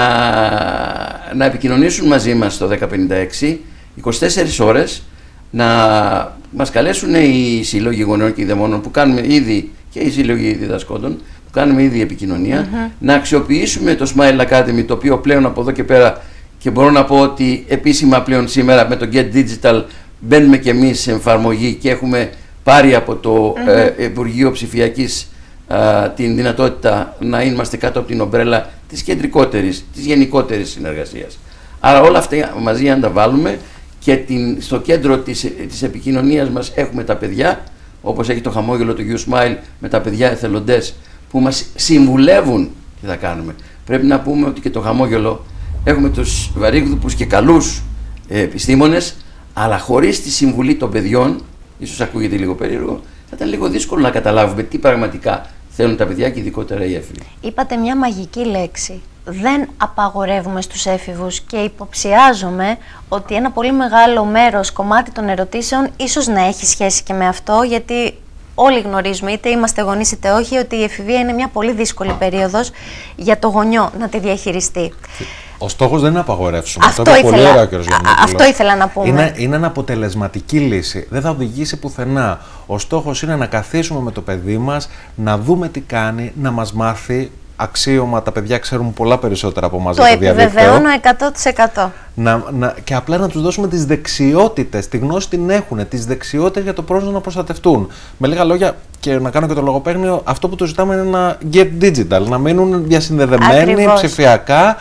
να επικοινωνήσουν μαζί μας στο δέκα πενήντα έξι είκοσι τέσσερις ώρες, να μας καλέσουν οι σύλλογοι γονέων και ειδεμόνων που κάνουμε ήδη, και οι σύλλογοι διδασκόντων που κάνουμε ήδη επικοινωνία, mm-hmm. να αξιοποιήσουμε το Smile Academy, το οποίο πλέον από εδώ και πέρα, και μπορώ να πω ότι επίσημα πλέον σήμερα με το Get Digital μπαίνουμε και εμείς σε εφαρμογή και έχουμε πάρει από το mm-hmm. ε, Υπουργείο Ψηφιακής ε, την δυνατότητα να είμαστε κάτω από την ομπρέλα της κεντρικότερης, της γενικότερης συνεργασίας. Άρα όλα αυτά μαζί αν τα βάλουμε και την, στο κέντρο της, της επικοινωνίας μας έχουμε τα παιδιά, όπως έχει το χαμόγελο του You Smile με τα παιδιά εθελοντές που μας συμβουλεύουν τι θα κάνουμε. Πρέπει να πούμε ότι και το χαμόγελο έχουμε τους βαρύγδουπους και καλούς ε, επιστήμονες, αλλά χωρίς τη συμβουλή των παιδιών, ίσως ακούγεται λίγο περίεργο, θα ήταν λίγο δύσκολο να καταλάβουμε τι πραγματικά θέλουν τα παιδιά και ειδικότερα οι έφηβοι. Είπατε μια μαγική λέξη. Δεν απαγορεύουμε στους έφηβους και υποψιάζομαι ότι ένα πολύ μεγάλο μέρος, κομμάτι των ερωτήσεων, ίσως να έχει σχέση και με αυτό, γιατί όλοι γνωρίζουμε, είτε είμαστε γονείς είτε όχι, ότι η εφηβεία είναι μια πολύ δύσκολη περίοδος για το γονιό να τη διαχειριστεί. Ο στόχος δεν είναι να απαγορεύσουμε. Αυτό, αυτό, ήθελα, πολύ ωραίο, κύριος Γιαννόπουλος. αυτό ήθελα να πούμε. Είναι, είναι ένα αποτελεσματική λύση. Δεν θα οδηγήσει πουθενά. Ο στόχος είναι να καθίσουμε με το παιδί μας, να δούμε τι κάνει, να μας μάθει. Αξίωμα, τα παιδιά ξέρουν πολλά περισσότερα από εμάς για το διαδίκτυο. Το επιβεβαιώνω εκατό τοις εκατό. Να, να, και απλά να τους δώσουμε τις δεξιότητες, τη γνώση την έχουν, τις δεξιότητες για το πώς να προστατευτούν. Με λίγα λόγια, και να κάνω και το λογοπαίγνιο, αυτό που τους ζητάμε είναι να get digital, να μείνουν διασυνδεδεμένοι Ακριβώς. ψηφιακά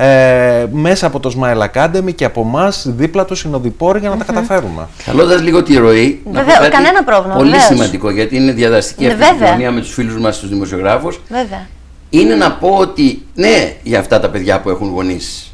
ε, μέσα από το Smile Academy και από εμάς δίπλα τους συνοδοιπόροι για να mm-hmm. τα καταφέρουμε. Καλώντας λίγο τη ροή, Βέβαια, να πω κάτι κανένα πρόβλημα, πολύ βεβαίως. σημαντικό, γιατί είναι διαδραστική αυτή η κοινωνία με τους φίλους μας, τους δημοσιογράφους. Βέβαια. Είναι να πω ότι ναι, για αυτά τα παιδιά που έχουν γονείς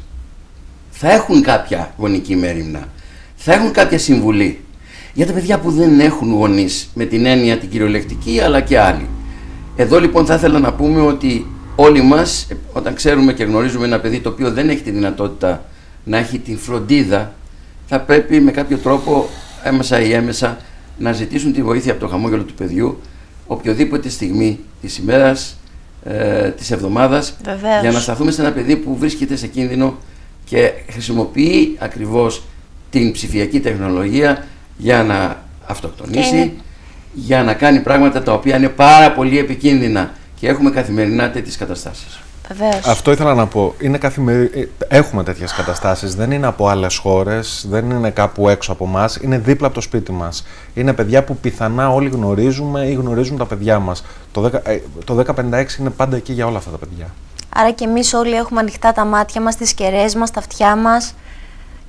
θα έχουν κάποια γονική μέριμνα, θα έχουν κάποια συμβουλή. Για τα παιδιά που δεν έχουν γονείς, με την έννοια την κυριολεκτική αλλά και άλλη. Εδώ λοιπόν θα ήθελα να πούμε ότι όλοι μας, όταν ξέρουμε και γνωρίζουμε ένα παιδί το οποίο δεν έχει τη δυνατότητα να έχει την φροντίδα, θα πρέπει με κάποιο τρόπο έμεσα ή έμεσα να ζητήσουν τη βοήθεια από το χαμόγελο του παιδιού οποιοδήποτε στιγμή της ημέρας, ε, της εβδομάδας, Βεβαίως. για να σταθούμε σε ένα παιδί που βρίσκεται σε κίνδυνο και χρησιμοποιεί ακριβώς την ψηφιακή τεχνολογία για να αυτοκτονήσει, είναι... για να κάνει πράγματα τα οποία είναι πάρα πολύ επικίνδυνα και έχουμε καθημερινά τέτοιες καταστάσεις. Βεβαίως. Αυτό ήθελα να πω. Είναι καθημερι... Έχουμε τέτοιες καταστάσεις. Δεν είναι από άλλες χώρες, δεν είναι κάπου έξω από εμάς. Είναι δίπλα από το σπίτι μας. Είναι παιδιά που πιθανά όλοι γνωρίζουμε ή γνωρίζουν τα παιδιά μας. Το, δέκα... το δέκα πενήντα έξι είναι πάντα εκεί για όλα αυτά τα παιδιά. Άρα και εμείς όλοι έχουμε ανοιχτά τα μάτια μας, τις κεραίες μας, τα αυτιά μας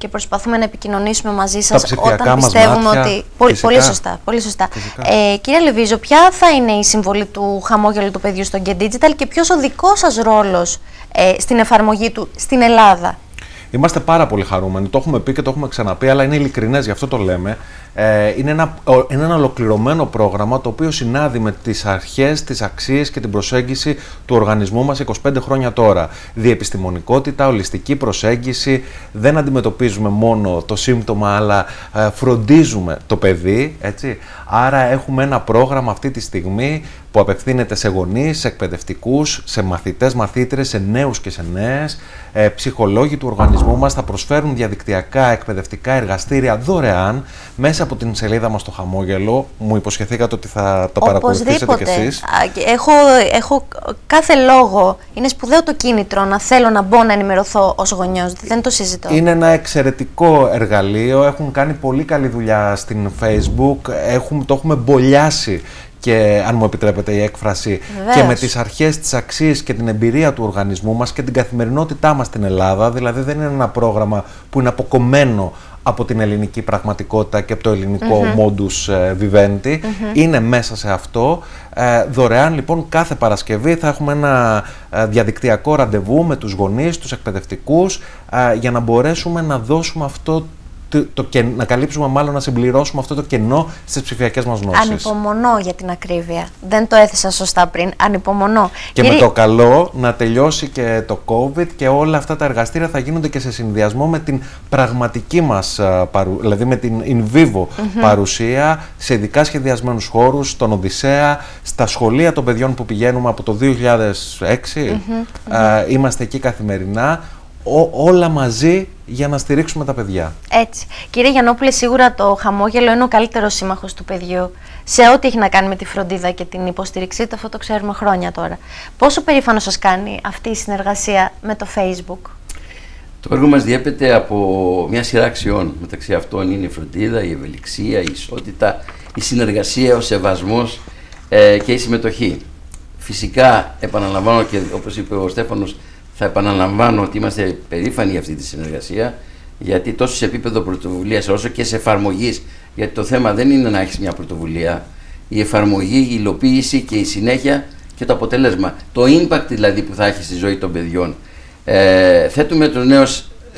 και προσπαθούμε να επικοινωνήσουμε μαζί σας όταν πιστεύουμε μάτια, ότι... Πολύ, πολύ σωστά. Πολύ σωστά. Ε, κύριε Λεβίζο, ποια θα είναι η συμβολή του χαμόγελου του παιδιού στο Get Digital και ποιος ο δικός σας ρόλος ε, στην εφαρμογή του στην Ελλάδα? Είμαστε πάρα πολύ χαρούμενοι. Το έχουμε πει και το έχουμε ξαναπεί, αλλά είναι ειλικρινές, γι' αυτό το λέμε. Ε, είναι, ένα, είναι ένα ολοκληρωμένο πρόγραμμα το οποίο συνάδει με τις αρχές, τις αξίες και την προσέγγιση του οργανισμού μας είκοσι πέντε χρόνια τώρα. Διεπιστημονικότητα, ολιστική προσέγγιση. Δεν αντιμετωπίζουμε μόνο το σύμπτωμα, αλλά ε, φροντίζουμε το παιδί. Έτσι. Άρα έχουμε ένα πρόγραμμα αυτή τη στιγμή που απευθύνεται σε γονείς, σε εκπαιδευτικούς, σε μαθητές, μαθήτρες, σε νέους και σε νέες. Ε, ψυχολόγοι του οργανισμού μας θα προσφέρουν διαδικτυακά εκπαιδευτικά εργαστήρια δωρεάν μέσα από την σελίδα μας το Χαμόγελο. Μου υποσχεθήκατε ότι θα το παρακολουθήσετε κι εσείς. Έχω, έχω κάθε λόγο. Είναι σπουδαίο το κίνητρο να θέλω να μπω να ενημερωθώ ως γονιός. Δεν το συζητώ. Είναι ένα εξαιρετικό εργαλείο. Έχουν κάνει πολύ καλή δουλειά στην Facebook. Έχουν, το έχουμε μπολιάσει. Και αν μου επιτρέπετε η έκφραση, βεβαίως, και με τις αρχές, τις αξίες και την εμπειρία του οργανισμού μας και την καθημερινότητά μας στην Ελλάδα. Δηλαδή δεν είναι ένα πρόγραμμα που είναι αποκομμένο από την ελληνική πραγματικότητα και από το ελληνικό mm-hmm. modus vivendi. Mm-hmm. Είναι μέσα σε αυτό. Ε, δωρεάν λοιπόν κάθε Παρασκευή θα έχουμε ένα ε, διαδικτυακό ραντεβού με τους γονείς, τους εκπαιδευτικούς, ε, για να μπορέσουμε να δώσουμε αυτό Το, το, το, να καλύψουμε, μάλλον να συμπληρώσουμε αυτό το κενό στις ψηφιακές μας γνώσεις. Ανυπομονώ για την ακρίβεια. Δεν το έθεσα σωστά πριν. Ανυπομονώ. Και Κύριε... με το καλό να τελειώσει και το COVID και όλα αυτά τα εργαστήρια θα γίνονται και σε συνδυασμό με την πραγματική μας, δηλαδή με την in vivo mm-hmm. παρουσία σε ειδικά σχεδιασμένους χώρους, στον Οδυσσέα, στα σχολεία των παιδιών που πηγαίνουμε από το δύο χιλιάδες έξι. Mm-hmm. Α, είμαστε εκεί καθημερινά. Ό, όλα μαζί για να στηρίξουμε τα παιδιά. Έτσι. Κύριε Γιαννόπουλε, σίγουρα το χαμόγελο είναι ο καλύτερος σύμμαχος του παιδιού σε ό,τι έχει να κάνει με τη φροντίδα και την υποστήριξή του. Αυτό το ξέρουμε χρόνια τώρα. Πόσο περήφανο σας κάνει αυτή η συνεργασία με το Facebook? Το έργο μας διέπεται από μια σειρά αξιών. Μεταξύ αυτών είναι η φροντίδα, η ευελιξία, η ισότητα, η συνεργασία, ο σεβασμός ε, και η συμμετοχή. Φυσικά, επαναλαμβάνω και όπως είπε ο Στέφανος, θα επαναλαμβάνω ότι είμαστε περήφανοι για αυτή τη συνεργασία, γιατί τόσο σε επίπεδο πρωτοβουλίας όσο και σε εφαρμογής, γιατί το θέμα δεν είναι να έχεις μια πρωτοβουλία, η εφαρμογή, η υλοποίηση και η συνέχεια και το αποτέλεσμα, το impact δηλαδή που θα έχει στη ζωή των παιδιών. Ε, θέτουμε τους νέους,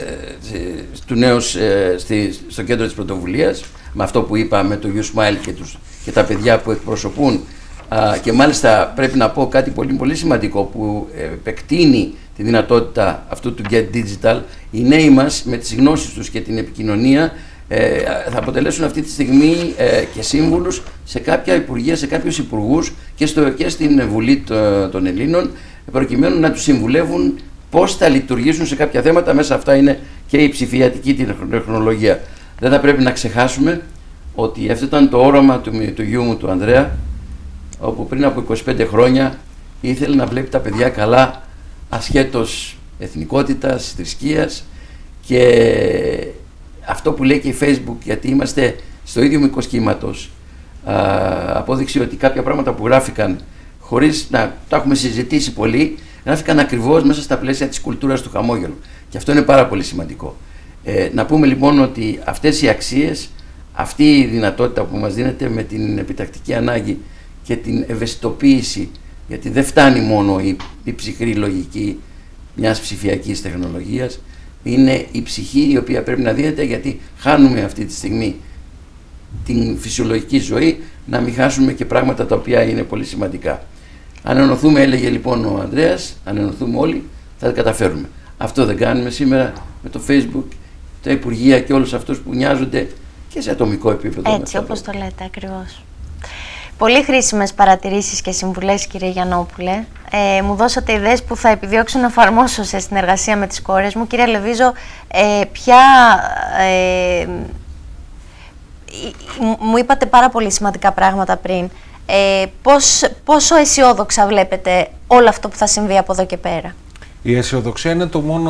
ε, τους νέους ε, στη, στο κέντρο της πρωτοβουλίας, με αυτό που είπα με το You Smile και, τους, και τα παιδιά που εκπροσωπούν. Α, και μάλιστα πρέπει να πω κάτι πολύ, πολύ σημαντικό που επεκτείνει τη δυνατότητα αυτού του Get Digital. Οι νέοι μας με τις γνώσεις τους και την επικοινωνία ε, θα αποτελέσουν αυτή τη στιγμή ε, και σύμβουλους σε κάποια υπουργεία, σε κάποιους υπουργούς και, στο, και στην Βουλή το, των Ελλήνων, προκειμένου να τους συμβουλεύουν πώς θα λειτουργήσουν σε κάποια θέματα. Μέσα αυτά είναι και η ψηφιατική τεχνολογία. Δεν θα πρέπει να ξεχάσουμε ότι αυτό ήταν το όραμα του, του γιού μου, του Ανδρέα, όπου πριν από είκοσι πέντε χρόνια ήθελε να βλέπει τα παιδιά καλά ασχέτως εθνικότητας, θρησκείας, και αυτό που λέει και η Facebook, γιατί είμαστε στο ίδιο μήκος κύματος, απόδειξη ότι κάποια πράγματα που γράφηκαν χωρίς να τα έχουμε συζητήσει πολύ, γράφηκαν ακριβώς μέσα στα πλαίσια της κουλτούρας του χαμόγελου, και αυτό είναι πάρα πολύ σημαντικό. Ε, να πούμε λοιπόν ότι αυτές οι αξίες, αυτή η δυνατότητα που μας δίνεται με την επιτακτική ανάγκη και την ευαισθητοποίηση, γιατί δεν φτάνει μόνο η, η ψυχρή λογική μιας ψηφιακής τεχνολογίας, είναι η ψυχή η οποία πρέπει να δίνεται, γιατί χάνουμε αυτή τη στιγμή την φυσιολογική ζωή, να μην χάσουμε και πράγματα τα οποία είναι πολύ σημαντικά. Αν ενωθούμε, έλεγε λοιπόν ο Ανδρέας, αν ενωθούμε όλοι θα τα καταφέρουμε. Αυτό δεν κάνουμε σήμερα με το Facebook, τα υπουργεία και όλους αυτούς που νοιάζονται και σε ατομικό επίπεδο. Έτσι όπως το λέτε ακριβώς. Πολύ χρήσιμες παρατηρήσεις και συμβουλές, κύριε Γιαννόπουλε. Ε, μου δώσατε ιδέες που θα επιδιώξω να εφαρμόσω σε συνεργασία με τις κόρες μου. Κύριε Λεβίζο, ε, ποια... Ε, μου είπατε πάρα πολύ σημαντικά πράγματα πριν. Ε, πώς, πόσο αισιόδοξα βλέπετε όλο αυτό που θα συμβεί από εδώ και πέρα? Η αισιοδοξία είναι το μόνο...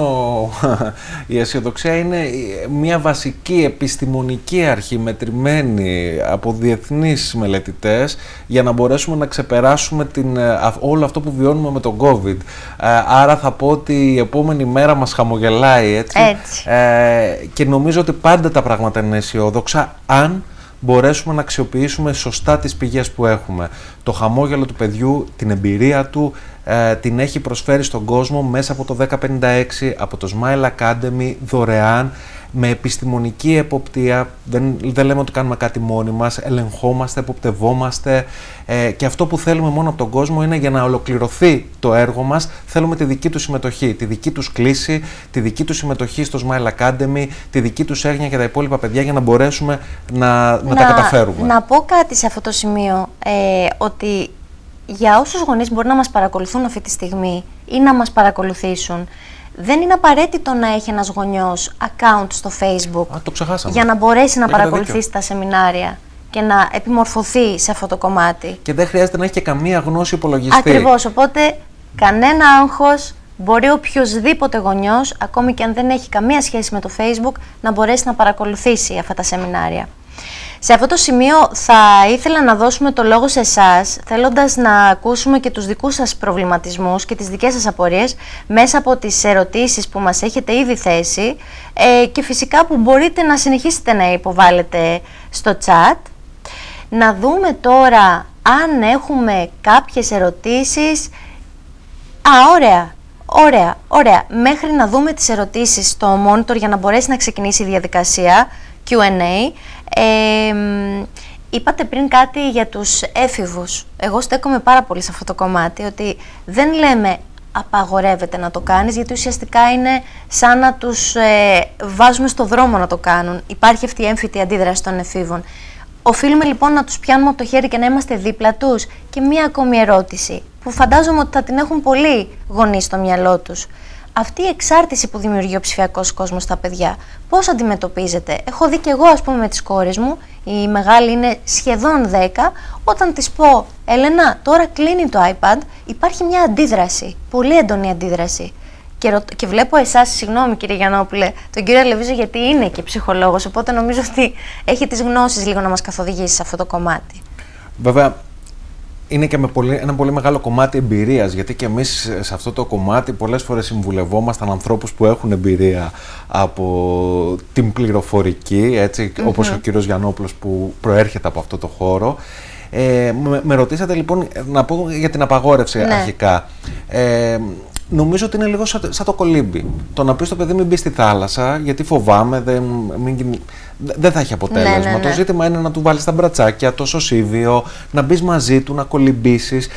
η αισιοδοξία είναι μια βασική επιστημονική αρχή μετρημένη από διεθνείς μελετητές για να μπορέσουμε να ξεπεράσουμε την... όλο αυτό που βιώνουμε με τον COVID. Άρα θα πω ότι η επόμενη μέρα μας χαμογελάει, έτσι. έτσι. Ε, και νομίζω ότι πάντα τα πράγματα είναι αισιόδοξα αν μπορέσουμε να αξιοποιήσουμε σωστά τις πηγές που έχουμε. Το χαμόγελο του παιδιού, την εμπειρία του, ε, την έχει προσφέρει στον κόσμο μέσα από το δέκα πενήντα έξι, από το Smile Academy, δωρεάν, με επιστημονική εποπτεία. Δεν, δεν λέμε ότι κάνουμε κάτι μόνοι μας, ελεγχόμαστε, εποπτευόμαστε ε, και αυτό που θέλουμε μόνο από τον κόσμο είναι για να ολοκληρωθεί το έργο μας, θέλουμε τη δική του συμμετοχή, τη δική τους κλίση, τη δική του συμμετοχή στο Smile Academy, τη δική τους έγνοια και τα υπόλοιπα παιδιά για να μπορέσουμε να, να, να τα καταφέρουμε. Να πω κάτι σε αυτό το σημείο, ε, ότι για όσους γονείς μπορεί να μας παρακολουθούν αυτή τη στιγμή ή να μας παρακολουθήσουν, δεν είναι απαραίτητο να έχει ένας γονιός account στο Facebook. Α, το ξεχάσαμε. Για να μπορέσει να Έχετε παρακολουθήσει δίκιο. τα σεμινάρια και να επιμορφωθεί σε αυτό το κομμάτι. Και δεν χρειάζεται να έχει και καμία γνώση υπολογιστή. Ακριβώς, οπότε κανένα άγχος, μπορεί οποιοσδήποτε γονιός, ακόμη και αν δεν έχει καμία σχέση με το Facebook, να μπορέσει να παρακολουθήσει αυτά τα σεμινάρια. Σε αυτό το σημείο θα ήθελα να δώσουμε το λόγο σε εσάς, θέλοντας να ακούσουμε και τους δικούς σας προβληματισμούς και τις δικές σας απορίες μέσα από τις ερωτήσεις που μας έχετε ήδη θέσει ε, και φυσικά που μπορείτε να συνεχίσετε να υποβάλλετε στο chat. Να δούμε τώρα αν έχουμε κάποιες ερωτήσεις. Α, ωραία, ωραία, ωραία. Μέχρι να δούμε τις ερωτήσεις στο monitor για να μπορέσει να ξεκινήσει η διαδικασία κιου εν έι. Ε, είπατε πριν κάτι για τους έφηβους. Εγώ στέκομαι πάρα πολύ σε αυτό το κομμάτι, ότι δεν λέμε απαγορεύεται να το κάνεις, γιατί ουσιαστικά είναι σαν να τους ε, βάζουμε στο δρόμο να το κάνουν. Υπάρχει αυτή η έμφυτη αντίδραση των εφήβων. Οφείλουμε λοιπόν να τους πιάνουμε από το χέρι και να είμαστε δίπλα τους. Και μία ακόμη ερώτηση, που φαντάζομαι ότι θα την έχουν πολλοί γονείς στο μυαλό τους. Αυτή η εξάρτηση που δημιουργεί ο ψηφιακός κόσμος στα παιδιά, πώς αντιμετωπίζεται? Έχω δει και εγώ, ας πούμε, με τις κόρες μου, η μεγάλη είναι σχεδόν δέκα, όταν της πω, Έλενα, τώρα κλείνει το iPad, υπάρχει μια αντίδραση, πολύ έντονη αντίδραση. Και, ρω... και βλέπω εσάς, συγγνώμη κύριε Γιαννόπουλε, τον κύριο Αλεβίζο, γιατί είναι και ψυχολόγος, οπότε νομίζω ότι έχει τις γνώσεις λίγο να μας καθοδηγήσει σε αυτό το κομμάτι. Βέβαια, είναι και με πολύ, ένα πολύ μεγάλο κομμάτι εμπειρίας, γιατί και εμείς σε αυτό το κομμάτι πολλές φορές συμβουλευόμασταν ανθρώπους που έχουν εμπειρία από την πληροφορική, έτσι, mm-hmm. όπως ο κύριος Γιαννόπουλος που προέρχεται από αυτό το χώρο. Ε, με, με ρωτήσατε λοιπόν να πω για την απαγόρευση ναι. αρχικά. Ε, νομίζω ότι είναι λίγο σαν, σαν το κολύμπι. Το να πει στο παιδί μην μπει στη θάλασσα, γιατί φοβάμαι, δεν, μην, δεν θα έχει αποτέλεσμα. Ναι, ναι, ναι. Το ζήτημα είναι να του βάλεις τα μπρατσάκια, το σωσίβιο, να μπει μαζί του, να κολυμπήσεις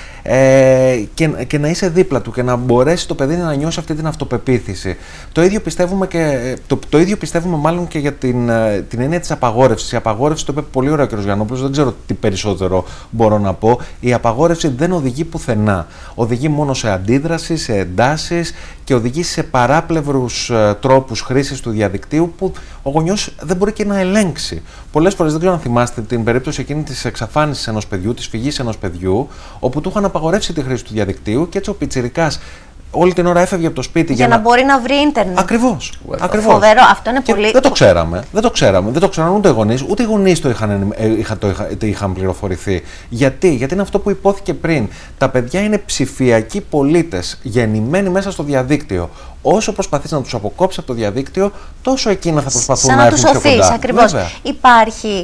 ε, και, και να είσαι δίπλα του και να μπορέσει το παιδί να νιώσει αυτή την αυτοπεποίθηση. Το ίδιο πιστεύουμε, και, το, το ίδιο πιστεύουμε μάλλον και για την, την έννοια της απαγόρευσης. Η απαγόρευση, το είπε πολύ ωραίο ο κ. Γιαννόπουλος, δεν ξέρω τι περισσότερο μπορώ να πω. Η απαγόρευση δεν οδηγεί πουθενά. Οδηγεί μόνο σε αντίδραση, σε εντάσεις και οδηγεί σε παράπλευρους ε, τρόπους χρήσης του διαδικτύου που ο γονιός δεν μπορεί και να ελέγξει. Πολλές φορές, δεν ξέρω αν θυμάστε την περίπτωση εκείνη της εξαφάνισης ενός παιδιού, της φυγής ενός παιδιού, όπου του είχαν απαγορεύσει τη χρήση του διαδικτύου και έτσι ο πιτσιρικάς όλη την ώρα έφευγε από το σπίτι για, για να... να μπορεί να βρει ίντερνετ. Ακριβώς. Ακριβώς. Φοβερό, αυτό είναι και πολύ. Δεν το ξέραμε. Δεν το ξέραμε. Δεν το ξέραν ούτε οι γονείς, ούτε οι γονείς το είχαν, είχαν, το είχαν, το είχαν πληροφορηθεί. Γιατί? Γιατί είναι αυτό που υπόθηκε πριν. Τα παιδιά είναι ψηφιακοί πολίτες, γεννημένοι μέσα στο διαδίκτυο. Όσο προσπαθείς να τους αποκόψεις από το διαδίκτυο, τόσο εκείνα θα προσπαθούν σαν να, να έρθουν πιο κοντά. Σαν να τους οθείς, ακριβώς. Υπάρχει.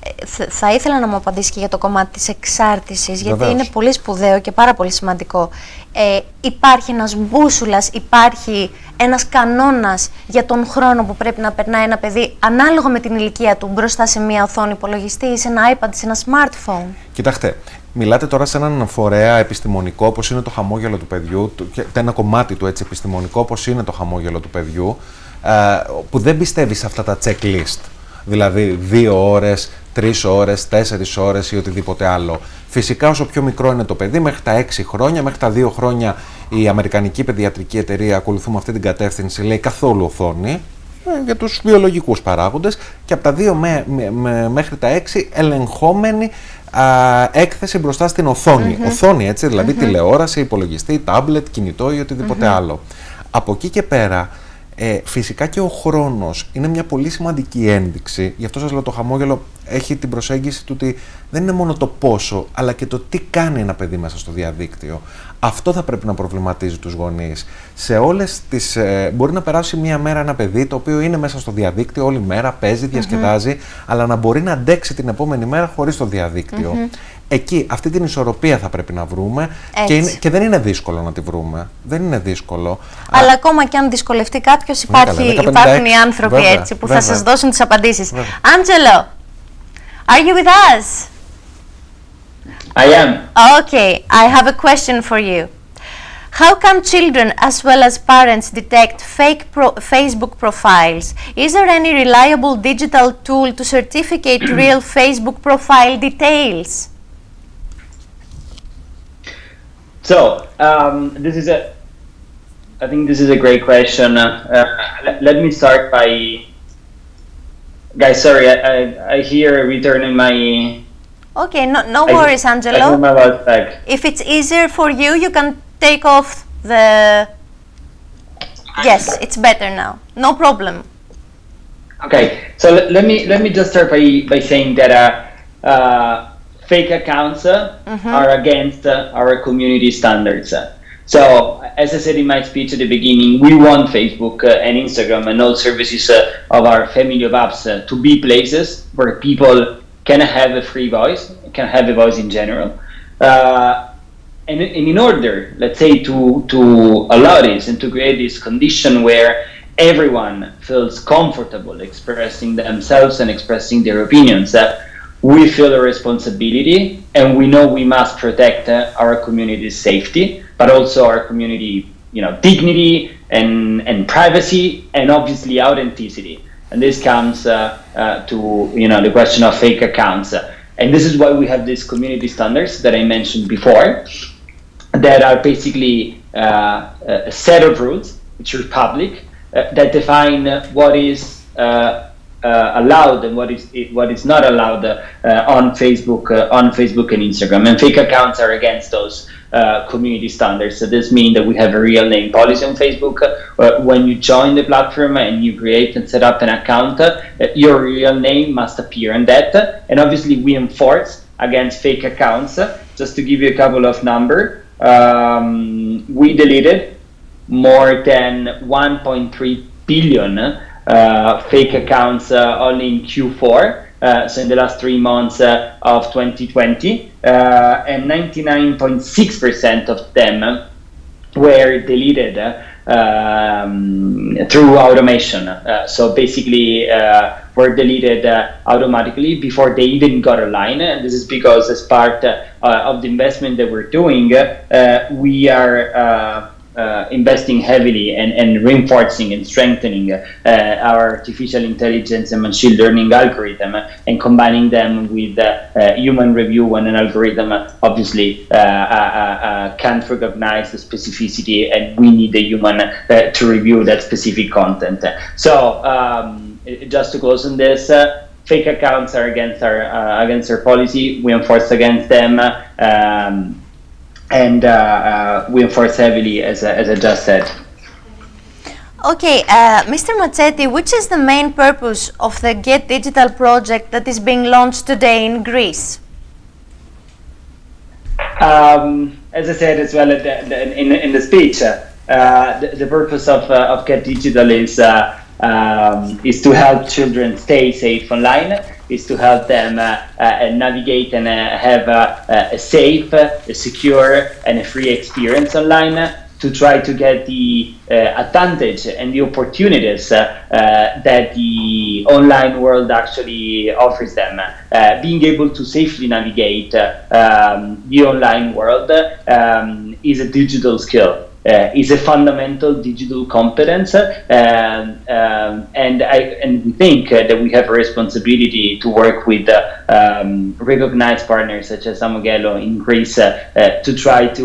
Θα ήθελα να μου απαντήσει και για το κομμάτι της εξάρτησης, γιατί Βεβαίως. είναι πολύ σπουδαίο και πάρα πολύ σημαντικό. Ε, υπάρχει ένας μπούσουλας, υπάρχει ένας κανόνας για τον χρόνο που πρέπει να περνάει ένα παιδί ανάλογα με την ηλικία του μπροστά σε μια οθόνη υπολογιστή ή σε ένα iPad, σε ένα smartphone? Κοιτάξτε, μιλάτε τώρα σε έναν φορέα επιστημονικό όπως είναι το χαμόγελο του παιδιού, και ένα κομμάτι του έτσι επιστημονικό όπως είναι το χαμόγελο του παιδιού, που δεν πιστεύει σε αυτά τα checklist. Δηλαδή δύο ώρες, τρεις ώρες, τέσσερις ώρες ή οτιδήποτε άλλο. Φυσικά όσο πιο μικρό είναι το παιδί, μέχρι τα έξι χρόνια, μέχρι τα δύο χρόνια η Αμερικανική Παιδιατρική Εταιρεία, ακολουθούμε αυτή την κατεύθυνση, λέει καθόλου οθόνη για τους βιολογικούς παράγοντες, και από τα δύο με, με, με, μέχρι τα έξι ελεγχόμενη α, έκθεση μπροστά στην οθόνη. Mm-hmm. Οθόνη, έτσι, δηλαδή mm-hmm. τηλεόραση, υπολογιστή, τάμπλετ, κινητό ή οτιδήποτε mm-hmm. άλλο. Από εκεί και πέρα, ε, φυσικά και ο χρόνος είναι μια πολύ σημαντική ένδειξη. Γι' αυτό σας λέω, το χαμόγελο έχει την προσέγγιση του ότι δεν είναι μόνο το πόσο, αλλά και το τι κάνει ένα παιδί μέσα στο διαδίκτυο. Αυτό θα πρέπει να προβληματίζει τους γονείς. Σε όλες τις, ε, μπορεί να περάσει μία μέρα ένα παιδί το οποίο είναι μέσα στο διαδίκτυο όλη μέρα, παίζει, διασκεδάζει, mm-hmm. αλλά να μπορεί να αντέξει την επόμενη μέρα χωρίς το διαδίκτυο. Mm-hmm. Εκεί, αυτή την ισορροπία θα πρέπει να βρούμε και, είναι, και δεν είναι δύσκολο να τη βρούμε. Δεν είναι δύσκολο. Αλλά Α, ακόμα και αν δυσκολευτεί κάποιος, υπάρχει, υπάρχουν οι άνθρωποι βέβαια, έτσι που βέβαια. θα σας δώσουν τις απαντήσεις. Angelo, are you with us? I am. Okay, I have a question for you. How can children as well as parents detect fake pro Facebook profiles? Is there any reliable digital tool to certificate real Facebook profile details? So, um, this is a, I think this is a great question. Uh, uh, let, let me start by, guys, sorry, I, I, I hear a return in my... Okay, no, no worries, Angelo. If it's easier for you, you can take off the... Yes, it's better now. No problem. Okay, so let, let me let me just start by by saying that uh, uh, fake accounts uh, mm-hmm. are against uh, our community standards. So, as I said in my speech at the beginning, we want Facebook uh, and Instagram and all services uh, of our family of apps uh, to be places where people can have a free voice, can have a voice in general. Uh, and, and in order, let's say, to, to allow this and to create this condition where everyone feels comfortable expressing themselves and expressing their opinions, uh, we feel a responsibility and we know we must protect uh, our community's safety, but also our community, you know, dignity and, and privacy and obviously authenticity. And this comes uh, uh, to, you know, the question of fake accounts. And this is why we have these community standards that I mentioned before, that are basically uh, a set of rules, which are public, uh, that define what is uh, uh, allowed and what is what is not allowed uh, on Facebook, uh, on Facebook and Instagram. And fake accounts are against those Uh, community standards. So this means that we have a real name policy on Facebook. Uh, when you join the platform and you create and set up an account, uh, your real name must appear on that. And obviously we enforce against fake accounts. Just to give you a couple of numbers, um, we deleted more than one point three billion uh, fake accounts uh, only in Q four. Uh, so in the last three months uh, of twenty twenty, uh, and ninety-nine point six percent of them were deleted uh, um, through automation. Uh, so basically uh, were deleted uh, automatically before they even got a line. And this is because as part uh, of the investment that we're doing, uh, we are uh, Uh, investing heavily and, and reinforcing and strengthening uh, our artificial intelligence and machine learning algorithm uh, and combining them with uh, uh, human review when an algorithm uh, obviously uh, uh, uh, can't recognize the specificity, and we need a human uh, to review that specific content. So um, just to close on this, uh, fake accounts are against our uh, against our policy. We enforce against them. Um, And uh, uh, we enforce heavily, as, uh, as I just said. Okay, uh, Mister Matsetti, which is the main purpose of the Get Digital project that is being launched today in Greece? Um, as I said as well at the, the, in, in the speech, uh, the, the purpose of, uh, of Get Digital is, uh, um, is to help children stay safe online, is to help them uh, uh, navigate and uh, have uh, a safe, a secure, and a free experience online, uh, to try to get the uh, advantage and the opportunities uh, uh, that the online world actually offers them. Uh, being able to safely navigate uh, um, the online world um, is a digital skill. Uh, is a fundamental digital competence, uh, um, and I and we think uh, that we have a responsibility to work with uh, um, recognized partners such as Amogelo in Greece uh, uh, to try to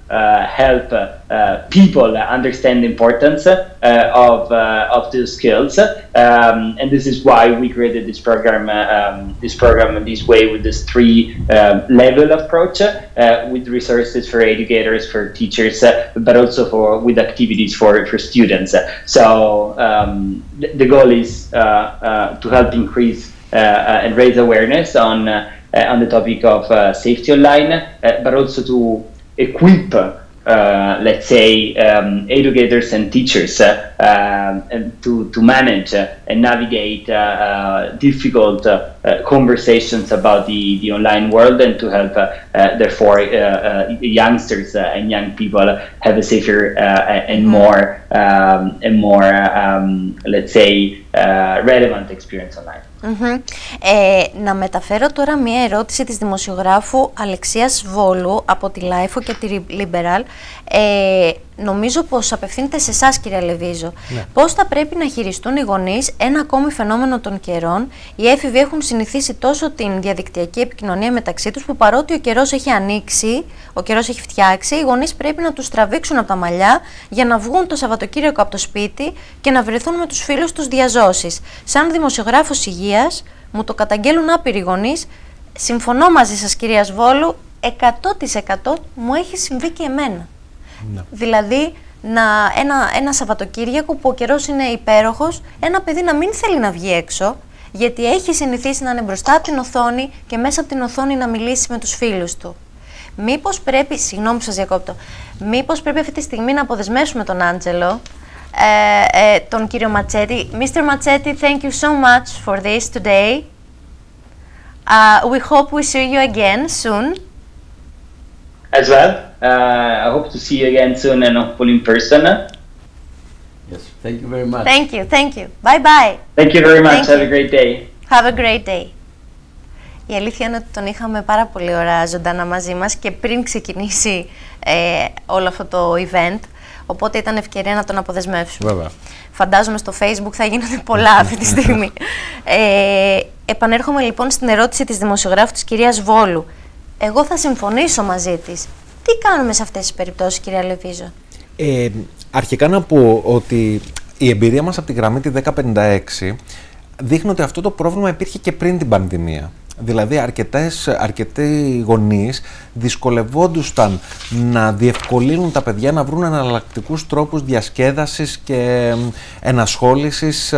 uh, help uh, uh, people understand the importance uh, of uh, of these skills, um, and this is why we created this program. Uh, um, this program in this way with this three uh, level approach, uh, with resources for educators, for teachers, uh, but also for with activities for for students. So um, the, the goal is uh, uh, to help increase uh, and raise awareness on uh, on the topic of uh, safety online, uh, but also to equip, uh, let's say, um, educators and teachers uh, um, and to, to manage uh, and navigate uh, uh, difficult uh, uh, conversations about the, the online world, and to help, uh, uh, therefore, uh, uh, youngsters uh, and young people have a safer uh, and more, um, and more um, let's say, uh, relevant experience online. Mm-hmm. ε, να μεταφέρω τώρα μία ερώτηση της δημοσιογράφου Αλεξίας Βόλου από τη Λάιφο και τη Liberal. Ε, νομίζω πως απευθύνεται σε εσάς, κυρία Λεβίζο. Ναι. Πώς θα πρέπει να χειριστούν οι γονείς ένα ακόμη φαινόμενο των καιρών? Οι έφηβοι έχουν συνηθίσει τόσο την διαδικτυακή επικοινωνία μεταξύ τους, που παρότι ο καιρός έχει ανοίξει, ο καιρός έχει φτιάξει, οι γονείς πρέπει να τους τραβήξουν από τα μαλλιά για να βγουν το Σαββατοκύριακο από το σπίτι και να βρεθούν με τους φίλους τους διαζώσεις. Σαν δημοσιογράφος υγείας, μου το καταγγέλουν άπειροι γονείς. Συμφωνώ μαζί σας, κυρία Βόλου, εκατό τοις εκατό μου έχει συμβεί και εμένα. Ναι. Δηλαδή, να, ένα, ένα Σαββατοκύριακο που ο καιρός είναι υπέροχος, ένα παιδί να μην θέλει να βγει έξω, γιατί έχει συνηθίσει να είναι μπροστά από την οθόνη και μέσα από την οθόνη να μιλήσει με τους φίλους του. Μήπως πρέπει, συγγνώμη που σας διακόπτω, μήπως πρέπει αυτή τη στιγμή να αποδεσμεύσουμε τον Άντζελο, ε, ε, τον κύριο Ματσέτη. μίστερ Ματσέτη, thank you so much for this today. Uh, we hope we see you again soon. As well, uh, I hope to see you again soon, and hopefully in person. Yes, thank you very much. Thank you, thank you. Bye bye. Thank you very much. Thank Have you. a great day. Have a great day. Η αλήθεια είναι ότι τον είχαμε πάρα πολύ ώρα ζωντανά μαζί μας και πριν ξεκινήσει ε, όλο αυτό το event, οπότε ήταν ευκαιρία να τον αποδεσμεύσουμε. Βέβαια. Φαντάζομαι στο Facebook θα γίνονται πολλά αυτή τη στιγμή. Ε, επανέρχομαι λοιπόν στην ερώτηση της δημοσιογράφου της κυρίας Βόλου. Εγώ θα συμφωνήσω μαζί της. Τι κάνουμε σε αυτές τις περιπτώσεις, κυρία Λεβίζο? Ε, αρχικά να πω ότι η εμπειρία μας από τη γραμμή τη δέκα πενήντα έξι δείχνει ότι αυτό το πρόβλημα υπήρχε και πριν την πανδημία. Δηλαδή αρκετές, αρκετοί γονείς δυσκολευόντουσαν να διευκολύνουν τα παιδιά να βρουν εναλλακτικούς τρόπους διασκέδασης και ενασχόλησης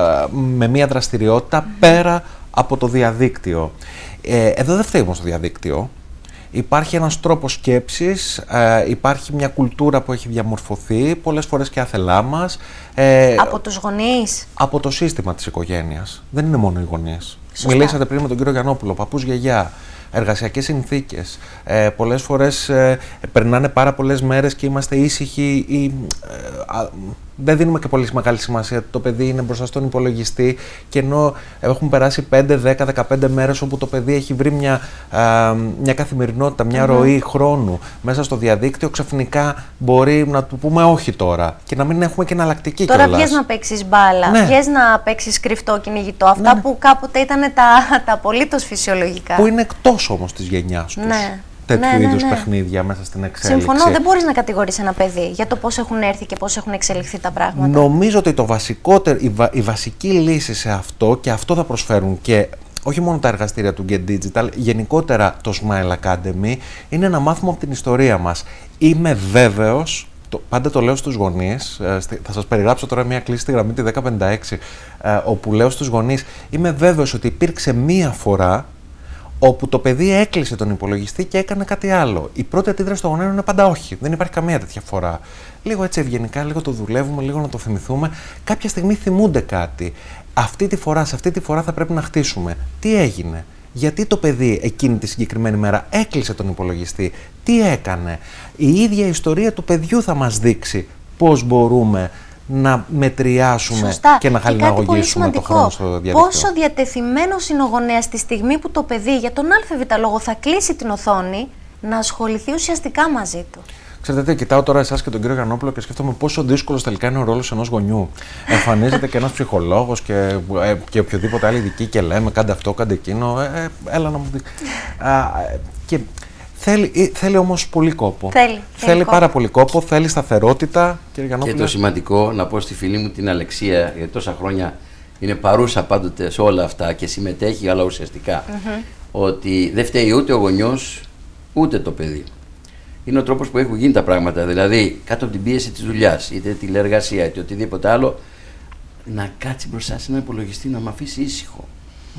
με μια δραστηριότητα πέρα από το διαδίκτυο. Ε, εδώ δεν φταίει όμως το διαδίκτυο. Υπάρχει ένας τρόπος σκέψης, ε, υπάρχει μια κουλτούρα που έχει διαμορφωθεί, πολλές φορές και άθελά μας. Ε, από τους γονείς. Από το σύστημα της οικογένειας. Δεν είναι μόνο οι γονείς. Σωστά. Μιλήσατε πριν με τον κύριο Γιαννόπουλο, παππούς, γιαγιά, εργασιακές συνθήκες. Ε, πολλές φορές ε, περνάνε πάρα πολλές μέρες και είμαστε ήσυχοι ή ε, α, δεν δίνουμε και πολύ μεγάλη σημασία. Το παιδί είναι μπροστά στον υπολογιστή και ενώ έχουν περάσει πέντε, δέκα, δεκαπέντε μέρες όπου το παιδί έχει βρει μια, α, μια καθημερινότητα, μια mm-hmm. ροή χρόνου μέσα στο διαδίκτυο, ξαφνικά μπορεί να του πούμε όχι τώρα και να μην έχουμε και εναλλακτική κιόλας. Τώρα βγες να παίξεις μπάλα, ναι. βγες να παίξεις κρυφτό κυνηγητό, αυτά ναι, ναι. που κάποτε ήταν τα, τα απολύτως φυσιολογικά. Που είναι εκτός όμως της γενιάς τους. Ναι. Τέτοιου ναι, ναι, είδους ναι. παιχνίδια μέσα στην εξέλιξη. Συμφωνώ, δεν μπορείς να κατηγορείς ένα παιδί για το πώς έχουν έρθει και πώς έχουν εξελιχθεί τα πράγματα. Νομίζω ότι το βασικότερο, η, βα, η βασική λύση σε αυτό, και αυτό θα προσφέρουν και όχι μόνο τα εργαστήρια του Get Digital, γενικότερα το Smile Academy, είναι να μάθουμε από την ιστορία μας. Είμαι βέβαιος, το, πάντα το λέω στους γονείς, ε, στη, θα σας περιγράψω τώρα μια κλειστή γραμμή τη δέκα πενήντα έξι, ε, όπου λέω στους γονείς, είμαι βέβαιος ότι υπήρξε μία φορά όπου το παιδί έκλεισε τον υπολογιστή και έκανε κάτι άλλο. Η πρώτη αντίδραση των γονέων είναι πάντα όχι. Δεν υπάρχει καμία τέτοια φορά. Λίγο έτσι ευγενικά, λίγο το δουλεύουμε, λίγο να το θυμηθούμε. Κάποια στιγμή θυμούνται κάτι. Αυτή τη φορά, σε αυτή τη φορά θα πρέπει να χτίσουμε. Τι έγινε? Γιατί το παιδί εκείνη τη συγκεκριμένη μέρα έκλεισε τον υπολογιστή? Τι έκανε? Η ίδια ιστορία του παιδιού θα μας δείξει πώς μπορούμε να μετριάσουμε Σωστά. και να χαλιναγωγήσουμε το χρόνο στο διαδίκτυο. Πόσο διατεθειμένος είναι ο γονέας τη στιγμή που το παιδί για τον ΑΒ λόγο θα κλείσει την οθόνη να ασχοληθεί ουσιαστικά μαζί του. Ξέρετε, κοιτάω τώρα εσάς και τον κύριο Γιαννόπουλο και σκέφτομαι πόσο δύσκολος τελικά είναι ο ρόλος ενός γονιού. Εμφανίζεται και ένας ψυχολόγος και, ε, και οποιοδήποτε άλλη ειδική και λέμε κάντε αυτό, κάντε εκείνο. Ε, ε, έλα να μου δει. Και Θέλει, θέλει όμως πολύ κόπο. Θέλει, θέλει, θέλει κόπο. πάρα πολύ κόπο, θέλει σταθερότητα. Κύριε Γιαννόπουλε. Και το σημαντικό, να πω στη φίλη μου την Αλεξία, γιατί τόσα χρόνια είναι παρούσα πάντοτε σε όλα αυτά και συμμετέχει, αλλά ουσιαστικά, mm-hmm. ότι δεν φταίει ούτε ο γονιός, ούτε το παιδί. Είναι ο τρόπος που έχουν γίνει τα πράγματα. Δηλαδή, κάτω από την πίεση της δουλειάς, είτε τηλεεργασία, είτε οτιδήποτε άλλο, να κάτσει μπροστά σε ένα υπολογιστή να με αφήσει ήσυχο. Mm.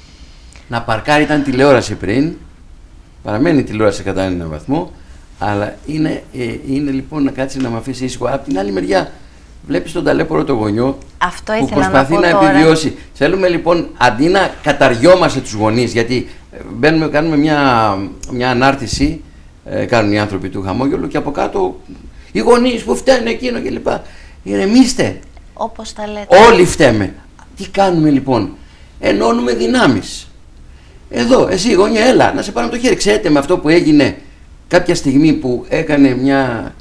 Να παρκάρει, ήταν τηλεόραση πριν, παραμένει τηλεόραση κατά έναν βαθμό, αλλά είναι, ε, είναι λοιπόν να κάτσει να με αφήσει ήσυχο. Από την άλλη μεριά, βλέπεις τον ταλέπορο το γονιό Αυτό που προσπαθεί να, να, να επιβιώσει. Θέλουμε λοιπόν, αντί να καταριόμαστε τους γονείς, γιατί μπαίνουμε, κάνουμε μια, μια ανάρτηση, ε, κάνουν οι άνθρωποι του χαμόγελου και από κάτω οι γονείς που φταίνε εκείνο κλπ. Ηρεμήστε. Όπως τα λέτε. Όλοι φταίμε. Τι κάνουμε λοιπόν? Ενώνουμε δυνάμεις. Εδώ, εσύ γονιά, έλα να σε πάρω το χέρι. Ξέρετε, με αυτό που έγινε κάποια στιγμή που έκανε μια,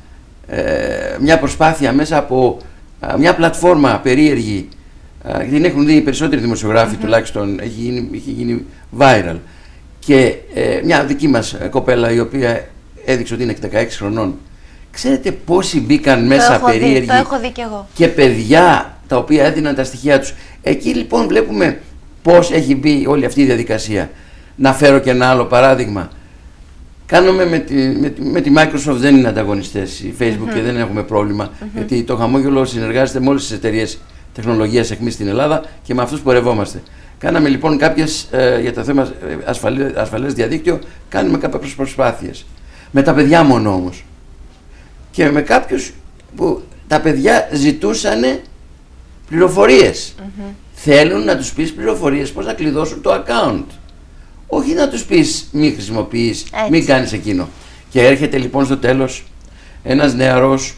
ε, μια προσπάθεια μέσα από ε, μια πλατφόρμα περίεργη, ε, την έχουν δει οι περισσότεροι δημοσιογράφοι, mm-hmm. τουλάχιστον έχει γίνει, έχει γίνει viral, και ε, μια δική μας κοπέλα η οποία έδειξε ότι είναι δεκαέξι χρονών. Ξέρετε πόσοι μπήκαν μέσα το περίεργοι δει, το έχω δει και, εγώ. και παιδιά τα οποία έδιναν τα στοιχεία τους. Εκεί λοιπόν βλέπουμε πώς έχει μπει όλη αυτή η διαδικασία. Να φέρω και ένα άλλο παράδειγμα. Κάνουμε με τη, με, τη, με τη Microsoft, δεν είναι ανταγωνιστές η Facebook mm-hmm. και δεν έχουμε πρόβλημα, mm-hmm. γιατί το χαμόγελο συνεργάζεται με όλες τις εταιρείες τεχνολογίας εχμής στην Ελλάδα και με αυτούς πορευόμαστε. Κάναμε λοιπόν κάποιες, ε, για το θέμα ασφαλές, ασφαλές διαδίκτυο, κάνουμε κάποιες προσπάθειες. Με τα παιδιά μόνο όμως. Και με κάποιους που τα παιδιά ζητούσαν πληροφορίες. Mm-hmm. Θέλουν να τους πεις πληροφορίες πώς να κλειδώσουν το account. Όχι να τους πεις μη χρησιμοποιείς, μη κάνεις εκείνο. Και έρχεται λοιπόν στο τέλος ένας νεαρός,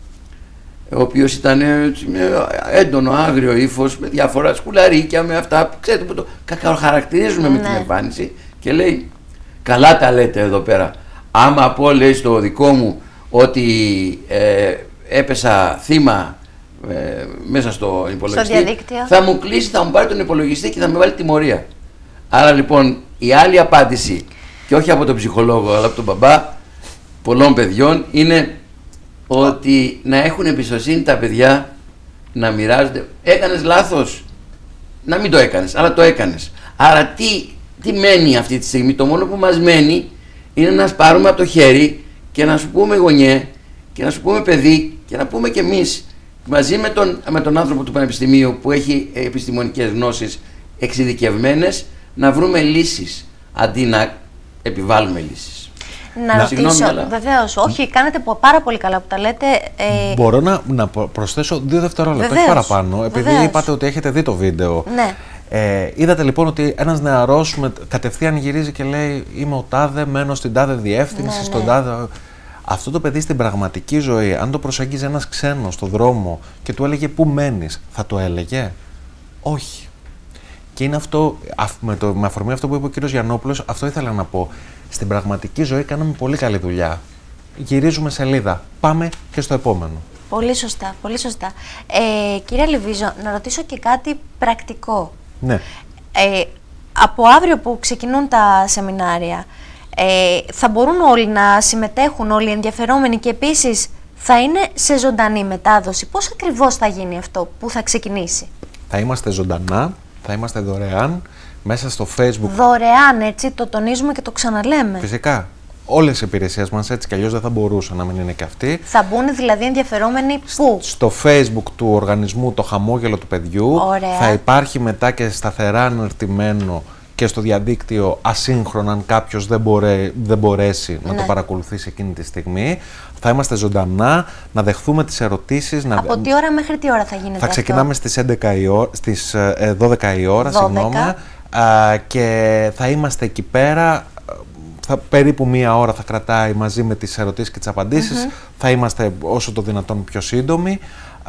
ο οποίος ήταν με έντονο άγριο ύφος, με διάφορα σκουλαρίκια, με αυτά, ξέρετε που το κακαροχαρακτηρίζουμε με την εμφάνιση, και λέει, καλά τα λέτε εδώ πέρα, άμα πω, λέει, στο δικό μου ότι ε, έπεσα θύμα ε, μέσα στο υπολογιστή, στο θα μου κλείσει, θα μου πάρει τον υπολογιστή και θα με βάλει τιμωρία. Άρα λοιπόν η άλλη απάντηση, και όχι από τον ψυχολόγο αλλά από τον μπαμπά πολλών παιδιών, είναι ότι να έχουν εμπιστοσύνη τα παιδιά, να μοιράζονται. Έκανες λάθος, να μην το έκανες, αλλά το έκανες. Άρα τι, τι μένει αυτή τη στιγμή? Το μόνο που μας μένει είναι να σπάρουμε από το χέρι και να σου πούμε γονιέ και να σου πούμε παιδί και να πούμε κι εμείς μαζί με τον, με τον άνθρωπο του Πανεπιστημίου που έχει επιστημονικές γνώσεις εξειδικευμένες, να βρούμε λύσεις αντί να επιβάλλουμε λύσεις. Να, να ρωτήσω, αλλά... βεβαίως, όχι, κάνετε πάρα πολύ καλά που τα λέτε. Ε... Μπορώ να, να προσθέσω δύο δευτερόλεπτα, όχι παραπάνω, επειδή βεβαίως. Είπατε ότι έχετε δει το βίντεο. Ναι. Ε, είδατε λοιπόν ότι ένας νεαρός με, κατευθείαν γυρίζει και λέει, είμαι ο τάδε, μένω στην τάδε διεύθυνση, ναι, στον ναι. τάδε... Αυτό το παιδί στην πραγματική ζωή, αν το προσέγγιζε ένας ξένος στον δρόμο και του έλεγε πού μένεις, θα το έλεγε? Όχι. Και είναι αυτό, με, το, με αφορμή αυτό που είπε ο κύριος Γιαννόπουλος, αυτό ήθελα να πω. Στην πραγματική ζωή κάναμε πολύ καλή δουλειά. Γυρίζουμε σελίδα. Πάμε και στο επόμενο. Πολύ σωστά, πολύ σωστά. Ε, κυρία Λιβίζο, να ρωτήσω και κάτι πρακτικό. Ναι. Ε, από αύριο που ξεκινούν τα σεμινάρια, ε, θα μπορούν όλοι να συμμετέχουν, όλοι οι ενδιαφερόμενοι, και επίσης θα είναι σε ζωντανή μετάδοση? Πώς ακριβώς θα γίνει αυτό που θα ξεκινήσει? Θα είμαστε ζωντανά. Θα είμαστε δωρεάν μέσα στο Facebook. Δωρεάν, έτσι, το τονίζουμε και το ξαναλέμε. Φυσικά. Όλες οι υπηρεσίες μας, έτσι κι αλλιώς δεν θα μπορούσαν να μην είναι και αυτοί. Θα μπουν δηλαδή ενδιαφερόμενοι πού? Στο Facebook του οργανισμού Το Χαμόγελο του Παιδιού. Ωραία. Θα υπάρχει μετά και σταθερά αναρτημένο και στο διαδίκτυο ασύγχρονα, αν κάποιος δεν, μπορέ, δεν μπορέσει ναι. να το παρακολουθήσει εκείνη τη στιγμή. Θα είμαστε ζωντανά, να δεχθούμε τις ερωτήσεις. Να... Από τι ώρα μέχρι τι ώρα θα γίνεται? Θα ξεκινάμε αυτό? Στις, έντεκα η ώρα, στις ε, δώδεκα η ώρα, συγγνώμη, α, και θα είμαστε εκεί πέρα. Θα, περίπου μία ώρα θα κρατάει μαζί με τις ερωτήσεις και τις απαντήσεις. Mm-hmm. Θα είμαστε όσο το δυνατόν πιο σύντομοι,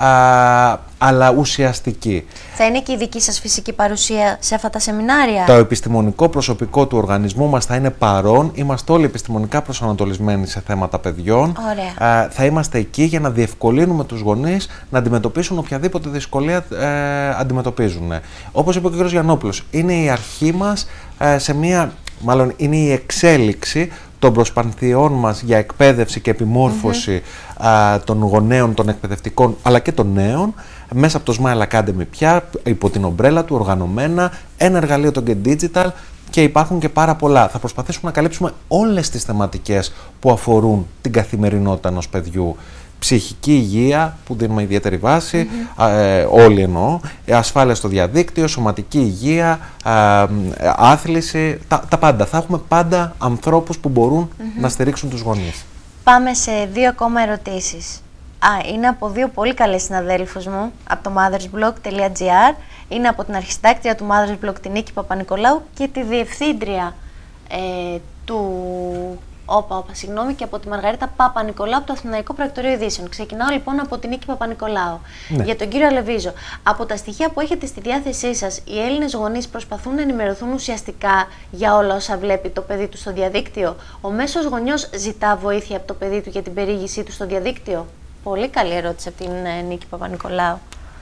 α, αλλά ουσιαστικοί. Θα είναι και η δική σας φυσική παρουσία σε αυτά τα σεμινάρια? Το επιστημονικό προσωπικό του οργανισμού μας θα είναι παρόν. Είμαστε όλοι επιστημονικά προσανατολισμένοι σε θέματα παιδιών. Ωραία. Α, θα είμαστε εκεί για να διευκολύνουμε τους γονείς να αντιμετωπίσουν οποιαδήποτε δυσκολία ε, αντιμετωπίζουν. Όπως είπε ο κ. Γιαννόπουλος, είναι η αρχή μας ε, σε μία... Μάλλον είναι η εξέλιξη των προσπαθειών μας για εκπαίδευση και επιμόρφωση mm-hmm. α, των γονέων, των εκπαιδευτικών, αλλά και των νέων, μέσα από το Smile Academy πια, υπό την ομπρέλα του, οργανωμένα, ένα εργαλείο το Get Digital, και υπάρχουν και πάρα πολλά. Θα προσπαθήσουμε να καλύψουμε όλες τις θεματικές που αφορούν την καθημερινότητα ενός παιδιού. Ψυχική υγεία, που δίνουμε ιδιαίτερη βάση, mm-hmm. ε, όλοι εννοώ, ασφάλεια στο διαδίκτυο, σωματική υγεία, ε, άθληση, τα, τα πάντα. Θα έχουμε πάντα ανθρώπους που μπορούν mm-hmm. να στηρίξουν τους γονείς. Πάμε σε δύο ακόμα ερωτήσεις. Α, είναι από δύο πολύ καλές συναδέλφους μου, από το mothersblog τελεία gr, είναι από την αρχισυντάκτρια του Mothersblog, την Νίκη Παπα-Νικολάου, και τη διευθύντρια ε, του... Όπα, όπα, συγγνώμη, και από τη Μαργαρίτα Παπα-Νικολάου από το Αθηναϊκό Πρακτορείο Ειδήσεων. Ξεκινάω λοιπόν από την Νίκη Παπα-Νικολάου. Ναι. Για τον κύριο Αλεβίζο, από τα στοιχεία που έχετε στη διάθεσή σας, οι Έλληνες γονείς προσπαθούν να ενημερωθούν ουσιαστικά για όλα όσα βλέπει το παιδί του στο διαδίκτυο? Ο μέσος γονιός ζητά βοήθεια από το παιδί του για την περιήγησή του στο διαδίκτυο? Πολύ καλή ερώτηση από την ε, Νίκη Παπα-Νικολάου.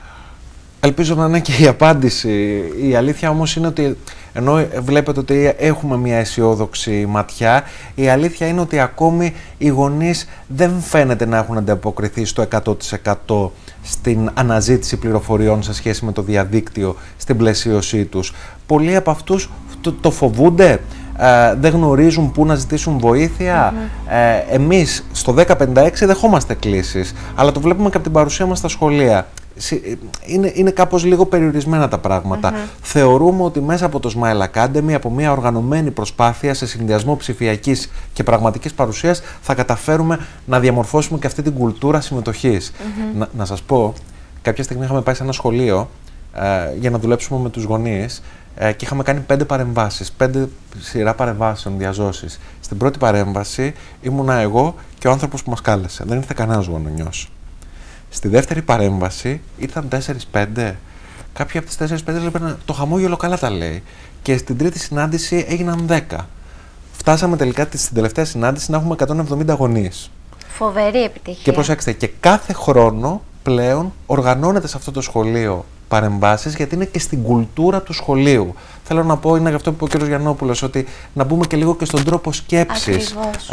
Ελπίζω να είναι και η απάντηση. Η αλήθεια όμως είναι ότι, ενώ βλέπετε ότι έχουμε μια αισιόδοξη ματιά, η αλήθεια είναι ότι ακόμη οι γονείς δεν φαίνεται να έχουν ανταποκριθεί στο εκατό τοις εκατό στην αναζήτηση πληροφοριών σε σχέση με το διαδίκτυο, στην πλαισίωσή τους. Πολλοί από αυτούς το, το φοβούνται, ε, δεν γνωρίζουν πού να ζητήσουν βοήθεια. Mm-hmm. ε, εμείς στο δέκα πενήντα έξι δεχόμαστε κλήσεις, αλλά το βλέπουμε και από την παρουσία μας στα σχολεία. Είναι, είναι κάπως λίγο περιορισμένα τα πράγματα. Mm-hmm. Θεωρούμε ότι μέσα από το Smile Academy, από μια οργανωμένη προσπάθεια σε συνδυασμό ψηφιακής και πραγματικής παρουσίας, θα καταφέρουμε να διαμορφώσουμε και αυτή την κουλτούρα συμμετοχής. Mm-hmm. Να, να σας πω, κάποια στιγμή είχαμε πάει σε ένα σχολείο ε, για να δουλέψουμε με τους γονείς ε, και είχαμε κάνει πέντε παρεμβάσεις, πέντε σειρά παρεμβάσεων, διαζώσεις. Στην πρώτη παρέμβαση ήμουνα εγώ και ο άνθρωπος που μας κάλεσε. Δεν ήρθε κανένας γονιός. Στη δεύτερη παρέμβαση ήρθαν τέσσερις πέντε. Κάποιοι από τις τέσσερις πέντε λέγανε το χαμόγελο καλά τα λέει. Και στην τρίτη συνάντηση έγιναν δέκα. Φτάσαμε τελικά στην τελευταία συνάντηση να έχουμε εκατόν εβδομήντα γονείς. Φοβερή επιτυχία. Και προσέξτε, και κάθε χρόνο πλέον οργανώνεται σε αυτό το σχολείο παρεμβάσεις, γιατί είναι και στην κουλτούρα του σχολείου. Θέλω να πω, είναι γι' αυτό που είπε ο κ. Γιαννόπουλος, ότι να μπούμε και λίγο και στον τρόπο σκέψης,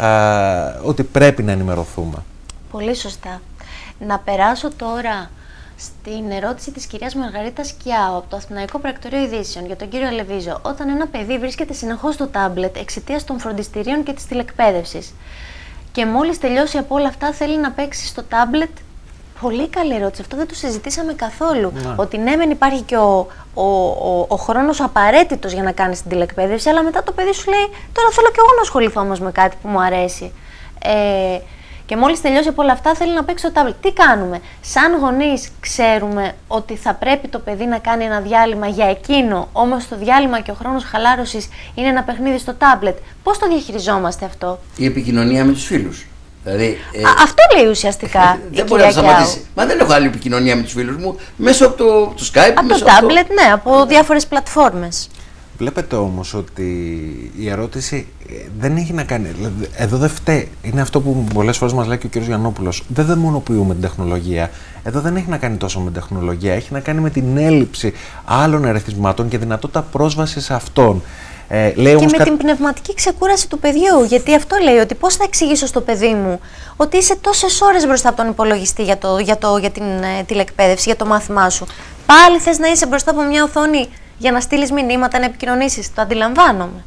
α, ότι πρέπει να ενημερωθούμε. Πολύ σωστά. Να περάσω τώρα στην ερώτηση της κυρίας Μαργαρίτας Κιάου από το Αθηναϊκό Πρακτορείο Ειδήσεων για τον κύριο Αλεβίζο. Όταν ένα παιδί βρίσκεται συνεχώς στο τάμπλετ εξαιτίας των φροντιστηρίων και της τηλεκπαίδευσης και μόλις τελειώσει από όλα αυτά θέλει να παίξει στο τάμπλετ, πολύ καλή ερώτηση. Αυτό δεν το συζητήσαμε καθόλου. Να. Ότι ναι, μεν υπάρχει και ο, ο, ο, ο χρόνος απαραίτητος για να κάνεις την τηλεκπαίδευση, αλλά μετά το παιδί σου λέει τώρα θέλω και εγώ να ασχοληθώ όμως με κάτι που μου αρέσει. Ε, Και μόλις τελειώσει από όλα αυτά θέλει να παίξει το τάμπλετ. Τι κάνουμε? Σαν γονείς ξέρουμε ότι θα πρέπει το παιδί να κάνει ένα διάλειμμα για εκείνο, όμως το διάλειμμα και ο χρόνος χαλάρωσης είναι ένα παιχνίδι στο τάμπλετ. Πώς το διαχειριζόμαστε αυτό? Η επικοινωνία με τους φίλους. Δηλαδή, ε, Α, αυτό λέει ουσιαστικά. Δεν μπορεί να σταματήσει. Μα δεν έχω άλλη επικοινωνία με τους φίλους μου μέσω από το, το Skype. Από μέσω το τάμπλετ, ναι, από διάφορες πλατφόρμες. Βλέπετε όμως ότι η ερώτηση δεν έχει να κάνει, εδώ δεν φταίει, είναι αυτό που πολλές φορές μας λέει και ο κ. Γιαννόπουλος, δεν δαιμονοποιούμε την τεχνολογία, εδώ δεν έχει να κάνει τόσο με την τεχνολογία, έχει να κάνει με την έλλειψη άλλων ερεθισμάτων και δυνατότητα πρόσβασης σε αυτόν. Ε, λέει και με κα... την πνευματική ξεκούραση του παιδιού, γιατί αυτό λέει, ότι πώς θα εξηγήσω στο παιδί μου ότι είσαι τόσες ώρες μπροστά από τον υπολογιστή για, το, για, το, για την ε, τηλεκπαίδευση, για το μάθημά σου. Πάλι θες να είσαι μπροστά από μια οθόνη για να στείλεις μηνύματα, να επικοινωνήσεις? Το αντιλαμβάνομαι.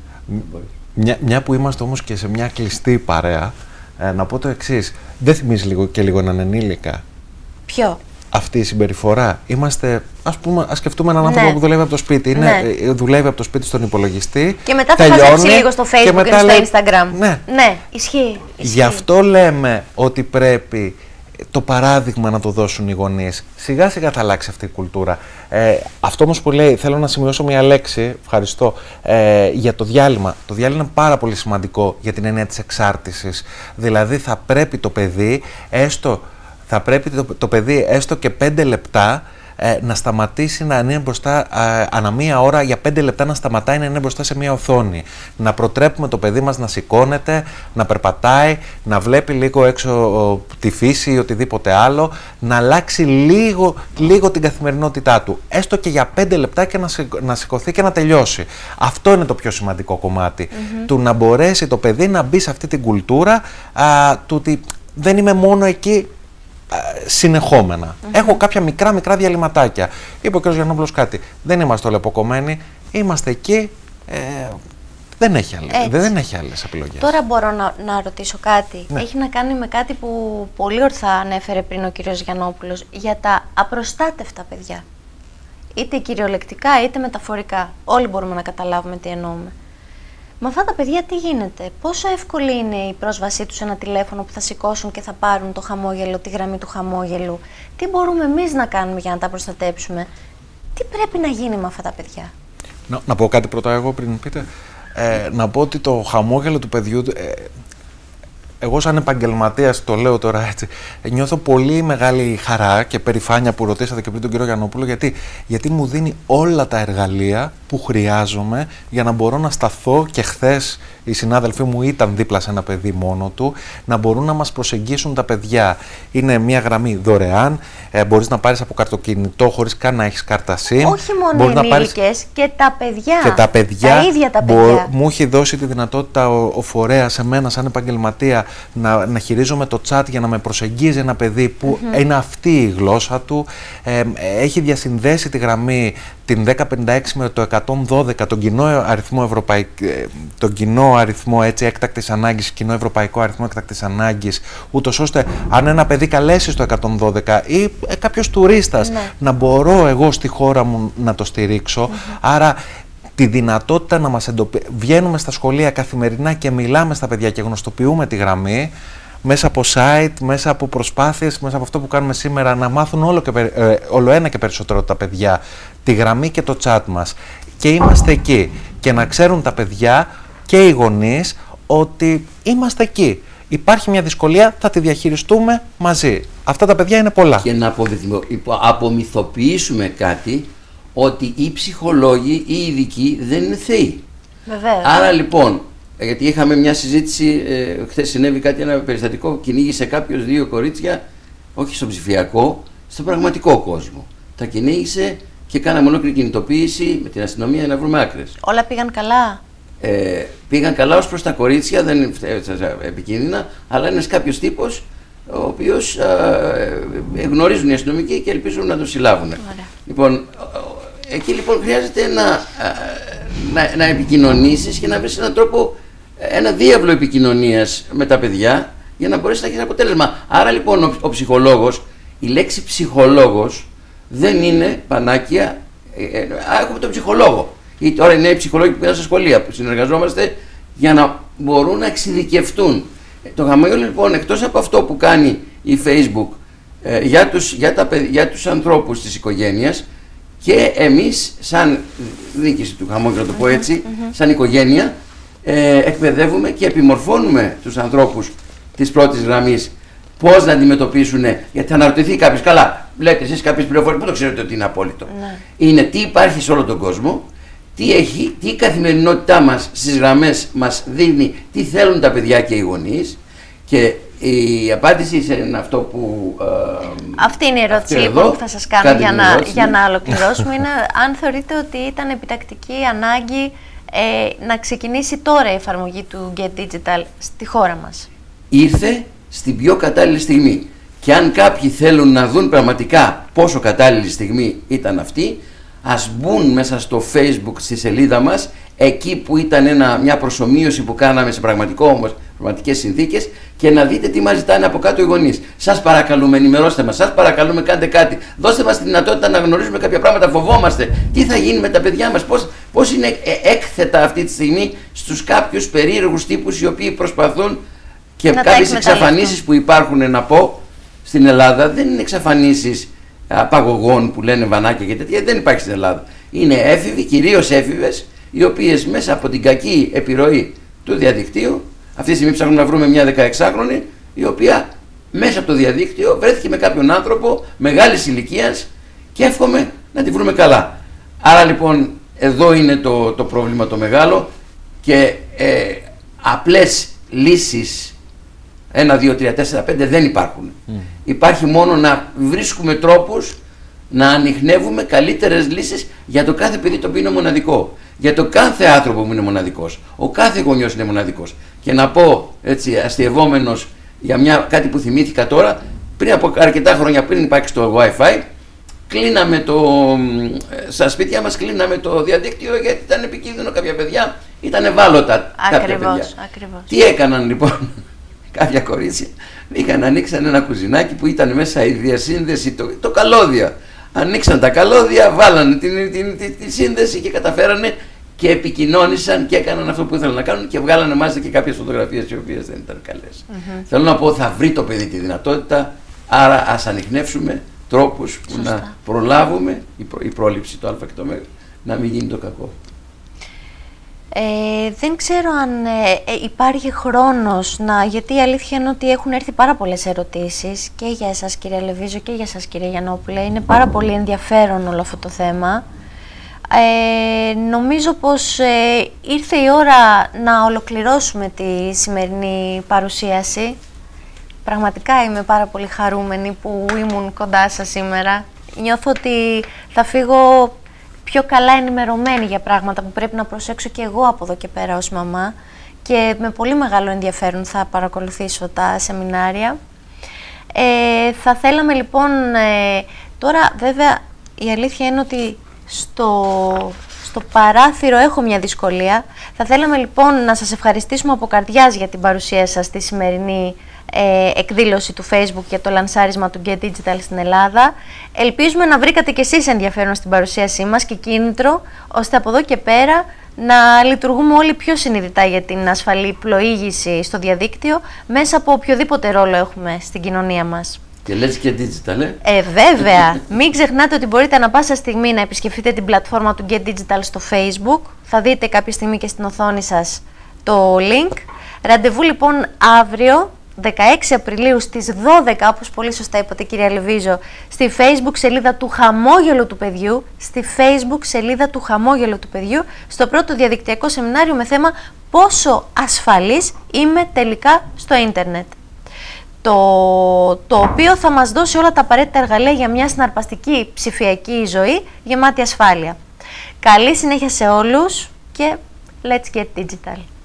Μια, μια που είμαστε όμως και σε μια κλειστή παρέα, ε, να πω το εξής. Δεν θυμίζει λίγο και λίγο έναν ενήλικα? Ποιο? Αυτή η συμπεριφορά. Είμαστε, ας πούμε, ας σκεφτούμε έναν άνθρωπο ναι. που δουλεύει από το σπίτι. Είναι, ναι. δουλεύει από το σπίτι στον υπολογιστή. Και μετά θα τελειώνει, χαζέψει λίγο στο Facebook και, και στο λέει... Instagram. Ναι, ναι ισχύει, ισχύει. Γι' αυτό λέμε ότι πρέπει το παράδειγμα να το δώσουν οι γονείς. Σιγά σιγά θα αλλάξει αυτή η κουλτούρα. Ε, αυτό όμως που λέει, θέλω να σημειώσω μια λέξη, ευχαριστώ, ε, για το διάλειμμα. Το διάλειμμα είναι πάρα πολύ σημαντικό για την έννοια της εξάρτησης. Δηλαδή θα πρέπει το παιδί έστω, θα πρέπει το, το παιδί έστω και πέντε λεπτά ε, να σταματήσει να είναι μπροστά ε, ανά μία ώρα για πέντε λεπτά να σταματάει να είναι μπροστά σε μία οθόνη. Να προτρέπουμε το παιδί μας να σηκώνεται, να περπατάει, να βλέπει λίγο έξω ο, τη φύση ή οτιδήποτε άλλο, να αλλάξει λίγο, λίγο την καθημερινότητά του. Έστω και για πέντε λεπτά και να, σηκ, να σηκωθεί και να τελειώσει. Αυτό είναι το πιο σημαντικό κομμάτι. Mm-hmm. Του να μπορέσει το παιδί να μπει σε αυτή την κουλτούρα α, του ότι δεν είμαι μόνο εκεί α, συνεχόμενα. Mm-hmm. Έχω κάποια μικρά μικρά διαλυματάκια. Είπε ο κ. Γιαννόπουλος κάτι. Δεν είμαστε όλοι αποκομμένοι. Είμαστε εκεί. Ε, δεν, έχει άλλη, δεν έχει άλλες επιλογές. Τώρα μπορώ να, να ρωτήσω κάτι. Ναι. Έχει να κάνει με κάτι που πολύ ορθά ανέφερε πριν ο κ. Γιαννόπουλος για τα απροστάτευτα παιδιά. Είτε κυριολεκτικά είτε μεταφορικά. Όλοι μπορούμε να καταλάβουμε τι εννοούμε. Με αυτά τα παιδιά τι γίνεται, πόσο εύκολη είναι η πρόσβασή τους σε ένα τηλέφωνο που θα σηκώσουν και θα πάρουν το χαμόγελο, τη γραμμή του χαμόγελου. Τι μπορούμε εμείς να κάνουμε για να τα προστατέψουμε, τι πρέπει να γίνει με αυτά τα παιδιά. Να, να πω κάτι πρώτα εγώ πριν πείτε. Ε, να πω ότι το χαμόγελο του παιδιού, ε, εγώ σαν επαγγελματίας, το λέω τώρα έτσι, νιώθω πολύ μεγάλη χαρά και περηφάνεια που ρωτήσατε και πριν τον κύριο Γιαννόπουλο, γιατί, γιατί μου δίνει όλα τα εργαλεία που χρειάζομαι για να μπορώ να σταθώ, και χθες οι συνάδελφοί μου ήταν δίπλα σε ένα παιδί μόνο του, να μπορούν να μας προσεγγίσουν τα παιδιά. Είναι μια γραμμή δωρεάν, ε, μπορείς να πάρεις από καρτοκινητό χωρίς καν να έχεις κάρτα SIM. Όχι μόνο οι ενήλικες, πάρεις... και τα παιδιά, και τα, παιδιά, τα ίδια τα παιδιά. Μπο... Μου έχει δώσει τη δυνατότητα ο, ο φορέας σε μένα σαν επαγγελματία να, να χειρίζομαι το chat για να με προσεγγίζει ένα παιδί που mm-hmm. είναι αυτή η γλώσσα του. Ε, έχει διασυνδέσει τη γραμμή την δέκα πενήντα έξι με το εκατόν δώδεκα, τον κοινό αριθμό, ευρωπαϊκ... τον κοινό αριθμό έτσι, έκτακτης ανάγκης, κοινό ευρωπαϊκό αριθμό έκτακτης ανάγκης, ούτως ώστε αν ένα παιδί καλέσει στο εκατόν δώδεκα ή ε, κάποιος τουρίστας, ναι. να μπορώ εγώ στη χώρα μου να το στηρίξω. Mm-hmm. Άρα τη δυνατότητα να μας εντοπίσουμε, βγαίνουμε στα σχολεία καθημερινά και μιλάμε στα παιδιά και γνωστοποιούμε τη γραμμή, μέσα από site, μέσα από προσπάθειες, μέσα από αυτό που κάνουμε σήμερα, να μάθουν όλο, και, ε, όλο ένα και περισσότερο τα παιδιά τη γραμμή και το chat μας. Και είμαστε εκεί. Και να ξέρουν τα παιδιά και οι γονείς ότι είμαστε εκεί. Υπάρχει μια δυσκολία, θα τη διαχειριστούμε μαζί. Αυτά τα παιδιά είναι πολλά. Και να απομυθοποιήσουμε κάτι, ότι οι ψυχολόγοι, οι ειδικοί δεν είναι θεοί. Βεβαίως. Άρα λοιπόν, γιατί είχαμε μια συζήτηση, ε, χθες συνέβη κάτι, ένα περιστατικό, κυνήγησε κάποιος δύο κορίτσια, όχι στο ψηφιακό, στον πραγματικό κόσμο. Τα κυνήγησε και κάναμε ολόκληρη κινητοποίηση με την αστυνομία να βρούμε άκρες. Όλα πήγαν καλά. Ε, πήγαν καλά ως προς τα κορίτσια, δεν είναι επικίνδυνα, αλλά είναι κάποιος τύπος ο οποίος ε, ε, γνωρίζουν οι αστυνομικοί και ελπίζουν να τον συλλάβουν. Λοιπόν, εκεί λοιπόν χρειάζεται να, να, να επικοινωνήσεις και να βρεις έναν τρόπο, ένα διάβλο επικοινωνίας με τα παιδιά για να μπορέσει να έχει ένα αποτέλεσμα. Άρα λοιπόν ο, ο ψυχολόγος, η λέξη ψυχολόγος δεν είναι πανάκια. Ε, ε, έχουμε τον ψυχολόγο. Ή τώρα είναι οι ψυχολόγοι που πηγαίνουν στα σχολεία που συνεργαζόμαστε για να μπορούν να εξειδικευτούν. Το χαμόγελο λοιπόν, εκτός από αυτό που κάνει η Facebook ε, για, τους, για, τα, για τους ανθρώπους της οικογένειας, και εμείς σαν διοίκηση του χαμόγελου, το πω έτσι, mm-hmm. σαν οικογένεια, ε, εκπαιδεύουμε και επιμορφώνουμε τους ανθρώπους της πρώτης γραμμής πώς να αντιμετωπίσουν, γιατί θα αναρωτηθεί κάποιος, καλά, λέτε εσείς κάποιες πληροφορίες, πού το ξέρετε ότι είναι απόλυτο. Mm-hmm. Είναι τι υπάρχει σε όλο τον κόσμο, τι έχει, τι η καθημερινότητά μας στις γραμμές μας δείχνει, τι θέλουν τα παιδιά και οι γονείς, και η απάντηση σε αυτό που... Ε, αυτή είναι η ερώτηση λοιπόν που θα σας κάνω για να, για να ολοκληρώσουμε. Είναι αν θεωρείτε ότι ήταν επιτακτική ανάγκη ε, να ξεκινήσει τώρα η εφαρμογή του Get Digital στη χώρα μας. Ήρθε στην πιο κατάλληλη στιγμή. Και αν κάποιοι θέλουν να δουν πραγματικά πόσο κατάλληλη στιγμή ήταν αυτή, ας μπουν μέσα στο Facebook στη σελίδα μας, εκεί που ήταν ένα, μια προσομοίωση που κάναμε σε πραγματικό όμως, πραγματικές συνθήκες, και να δείτε τι μας ζητάνε από κάτω οι γονείς. Σας παρακαλούμε, ενημερώστε μας, σας παρακαλούμε, κάντε κάτι. Δώστε μας τη δυνατότητα να γνωρίζουμε κάποια πράγματα, φοβόμαστε. Τι θα γίνει με τα παιδιά μας, πώς, πώς είναι έκθετα αυτή τη στιγμή στους κάποιους περίεργους τύπους οι οποίοι προσπαθούν, και κάποιες εξαφανίσεις που υπάρχουν, να πω, στην Ελλάδα δεν είναι εξαφανίσεις απαγωγών που λένε βανάκια και τέτοια, δεν υπάρχει στην Ελλάδα. Είναι έφηβοι, κυρίως έφηβες, οι οποίες μέσα από την κακή επιρροή του διαδικτύου, αυτή τη στιγμή ψάχνουν να βρούμε μια δεκαεξάχρονη, η οποία μέσα από το διαδίκτυο βρέθηκε με κάποιον άνθρωπο μεγάλης ηλικίας και εύχομαι να τη βρούμε καλά. Άρα λοιπόν εδώ είναι το, το πρόβλημα το μεγάλο και ε, απλές λύσεις ένα, δύο, τρία, τέσσερα, πέντε δεν υπάρχουν. Mm. Υπάρχει μόνο να βρίσκουμε τρόπους να ανιχνεύουμε καλύτερες λύσεις για το κάθε παιδί το οποίο είναι μοναδικό. Για το κάθε άνθρωπο που είναι μοναδικός. Ο κάθε γονιός είναι μοναδικός. Και να πω έτσι αστειευόμενος για μια, κάτι που θυμήθηκα τώρα, πριν από αρκετά χρόνια πριν υπάρξει το Wi-Fi, κλείναμε το, στα σπίτια μας κλείναμε το διαδίκτυο γιατί ήταν επικίνδυνο, κάποια παιδιά ήταν ευάλωτα. Ακριβώς, ακριβώς. Τι έκαναν λοιπόν κάποια κορίτσια? Είχαν ανοίξαν ένα κουζινάκι που ήταν μέσα η διασύνδεση, το, το καλώδια. Ανοίξαν τα καλώδια, βάλανε την, την, την, την σύνδεση και καταφέρανε και επικοινώνησαν και έκαναν αυτό που ήθελαν να κάνουν και βγάλανε μάλιστα και κάποιες φωτογραφίες οι οποίες δεν ήταν καλές. Mm-hmm. Θέλω να πω, θα βρει το παιδί τη δυνατότητα, άρα ας ανιχνεύσουμε τρόπους που Σωστά. να προλάβουμε η, προ, η πρόληψη, το α και το μέγα, να μην γίνει το κακό. Ε, δεν ξέρω αν ε, ε, υπάρχει χρόνος, να, γιατί η αλήθεια είναι ότι έχουν έρθει πάρα πολλές ερωτήσεις και για εσάς κύριε Λεβίζο και για εσάς κύριε Γιαννόπουλε. Είναι πάρα πολύ ενδιαφέρον όλο αυτό το θέμα. Ε, νομίζω πως ε, ήρθε η ώρα να ολοκληρώσουμε τη σημερινή παρουσίαση. Πραγματικά είμαι πάρα πολύ χαρούμενη που ήμουν κοντά σας σήμερα. Νιώθω ότι θα φύγω πιο καλά ενημερωμένη για πράγματα που πρέπει να προσέξω και εγώ από εδώ και πέρα ως μαμά και με πολύ μεγάλο ενδιαφέρον θα παρακολουθήσω τα σεμινάρια. Ε, θα θέλαμε λοιπόν, ε, τώρα βέβαια η αλήθεια είναι ότι στο, στο παράθυρο έχω μια δυσκολία. Θα θέλαμε λοιπόν να σας ευχαριστήσουμε από καρδιάς για την παρουσία σας στη σημερινή Ε, εκδήλωση του Facebook για το λανσάρισμα του Get Digital στην Ελλάδα. Ελπίζουμε να βρήκατε κι εσείς ενδιαφέρον στην παρουσίασή μας και κίνητρο, ώστε από εδώ και πέρα να λειτουργούμε όλοι πιο συνειδητά για την ασφαλή πλοήγηση στο διαδίκτυο μέσα από οποιοδήποτε ρόλο έχουμε στην κοινωνία μας. Και λες και digital, ε? Ε, βέβαια. Μην ξεχνάτε ότι μπορείτε ανα πάσα στιγμή να επισκεφτείτε την πλατφόρμα του Get Digital στο Facebook. Θα δείτε κάποια στιγμή και στην οθόνη σας το link. Ραντεβού λοιπόν αύριο, δεκαέξι Απριλίου στις δώδεκα, όπως πολύ σωστά είπατε κυρία Λεβίζο, στη Facebook σελίδα του Χαμόγελου του Παιδιού, στη Facebook σελίδα του Χαμόγελου του Παιδιού, στο πρώτο διαδικτυακό σεμινάριο με θέμα «Πόσο ασφαλής είμαι τελικά στο ίντερνετ». Το, το οποίο θα μας δώσει όλα τα απαραίτητα εργαλεία για μια συναρπαστική ψηφιακή ζωή γεμάτη ασφάλεια. Καλή συνέχεια σε όλους και let's get digital.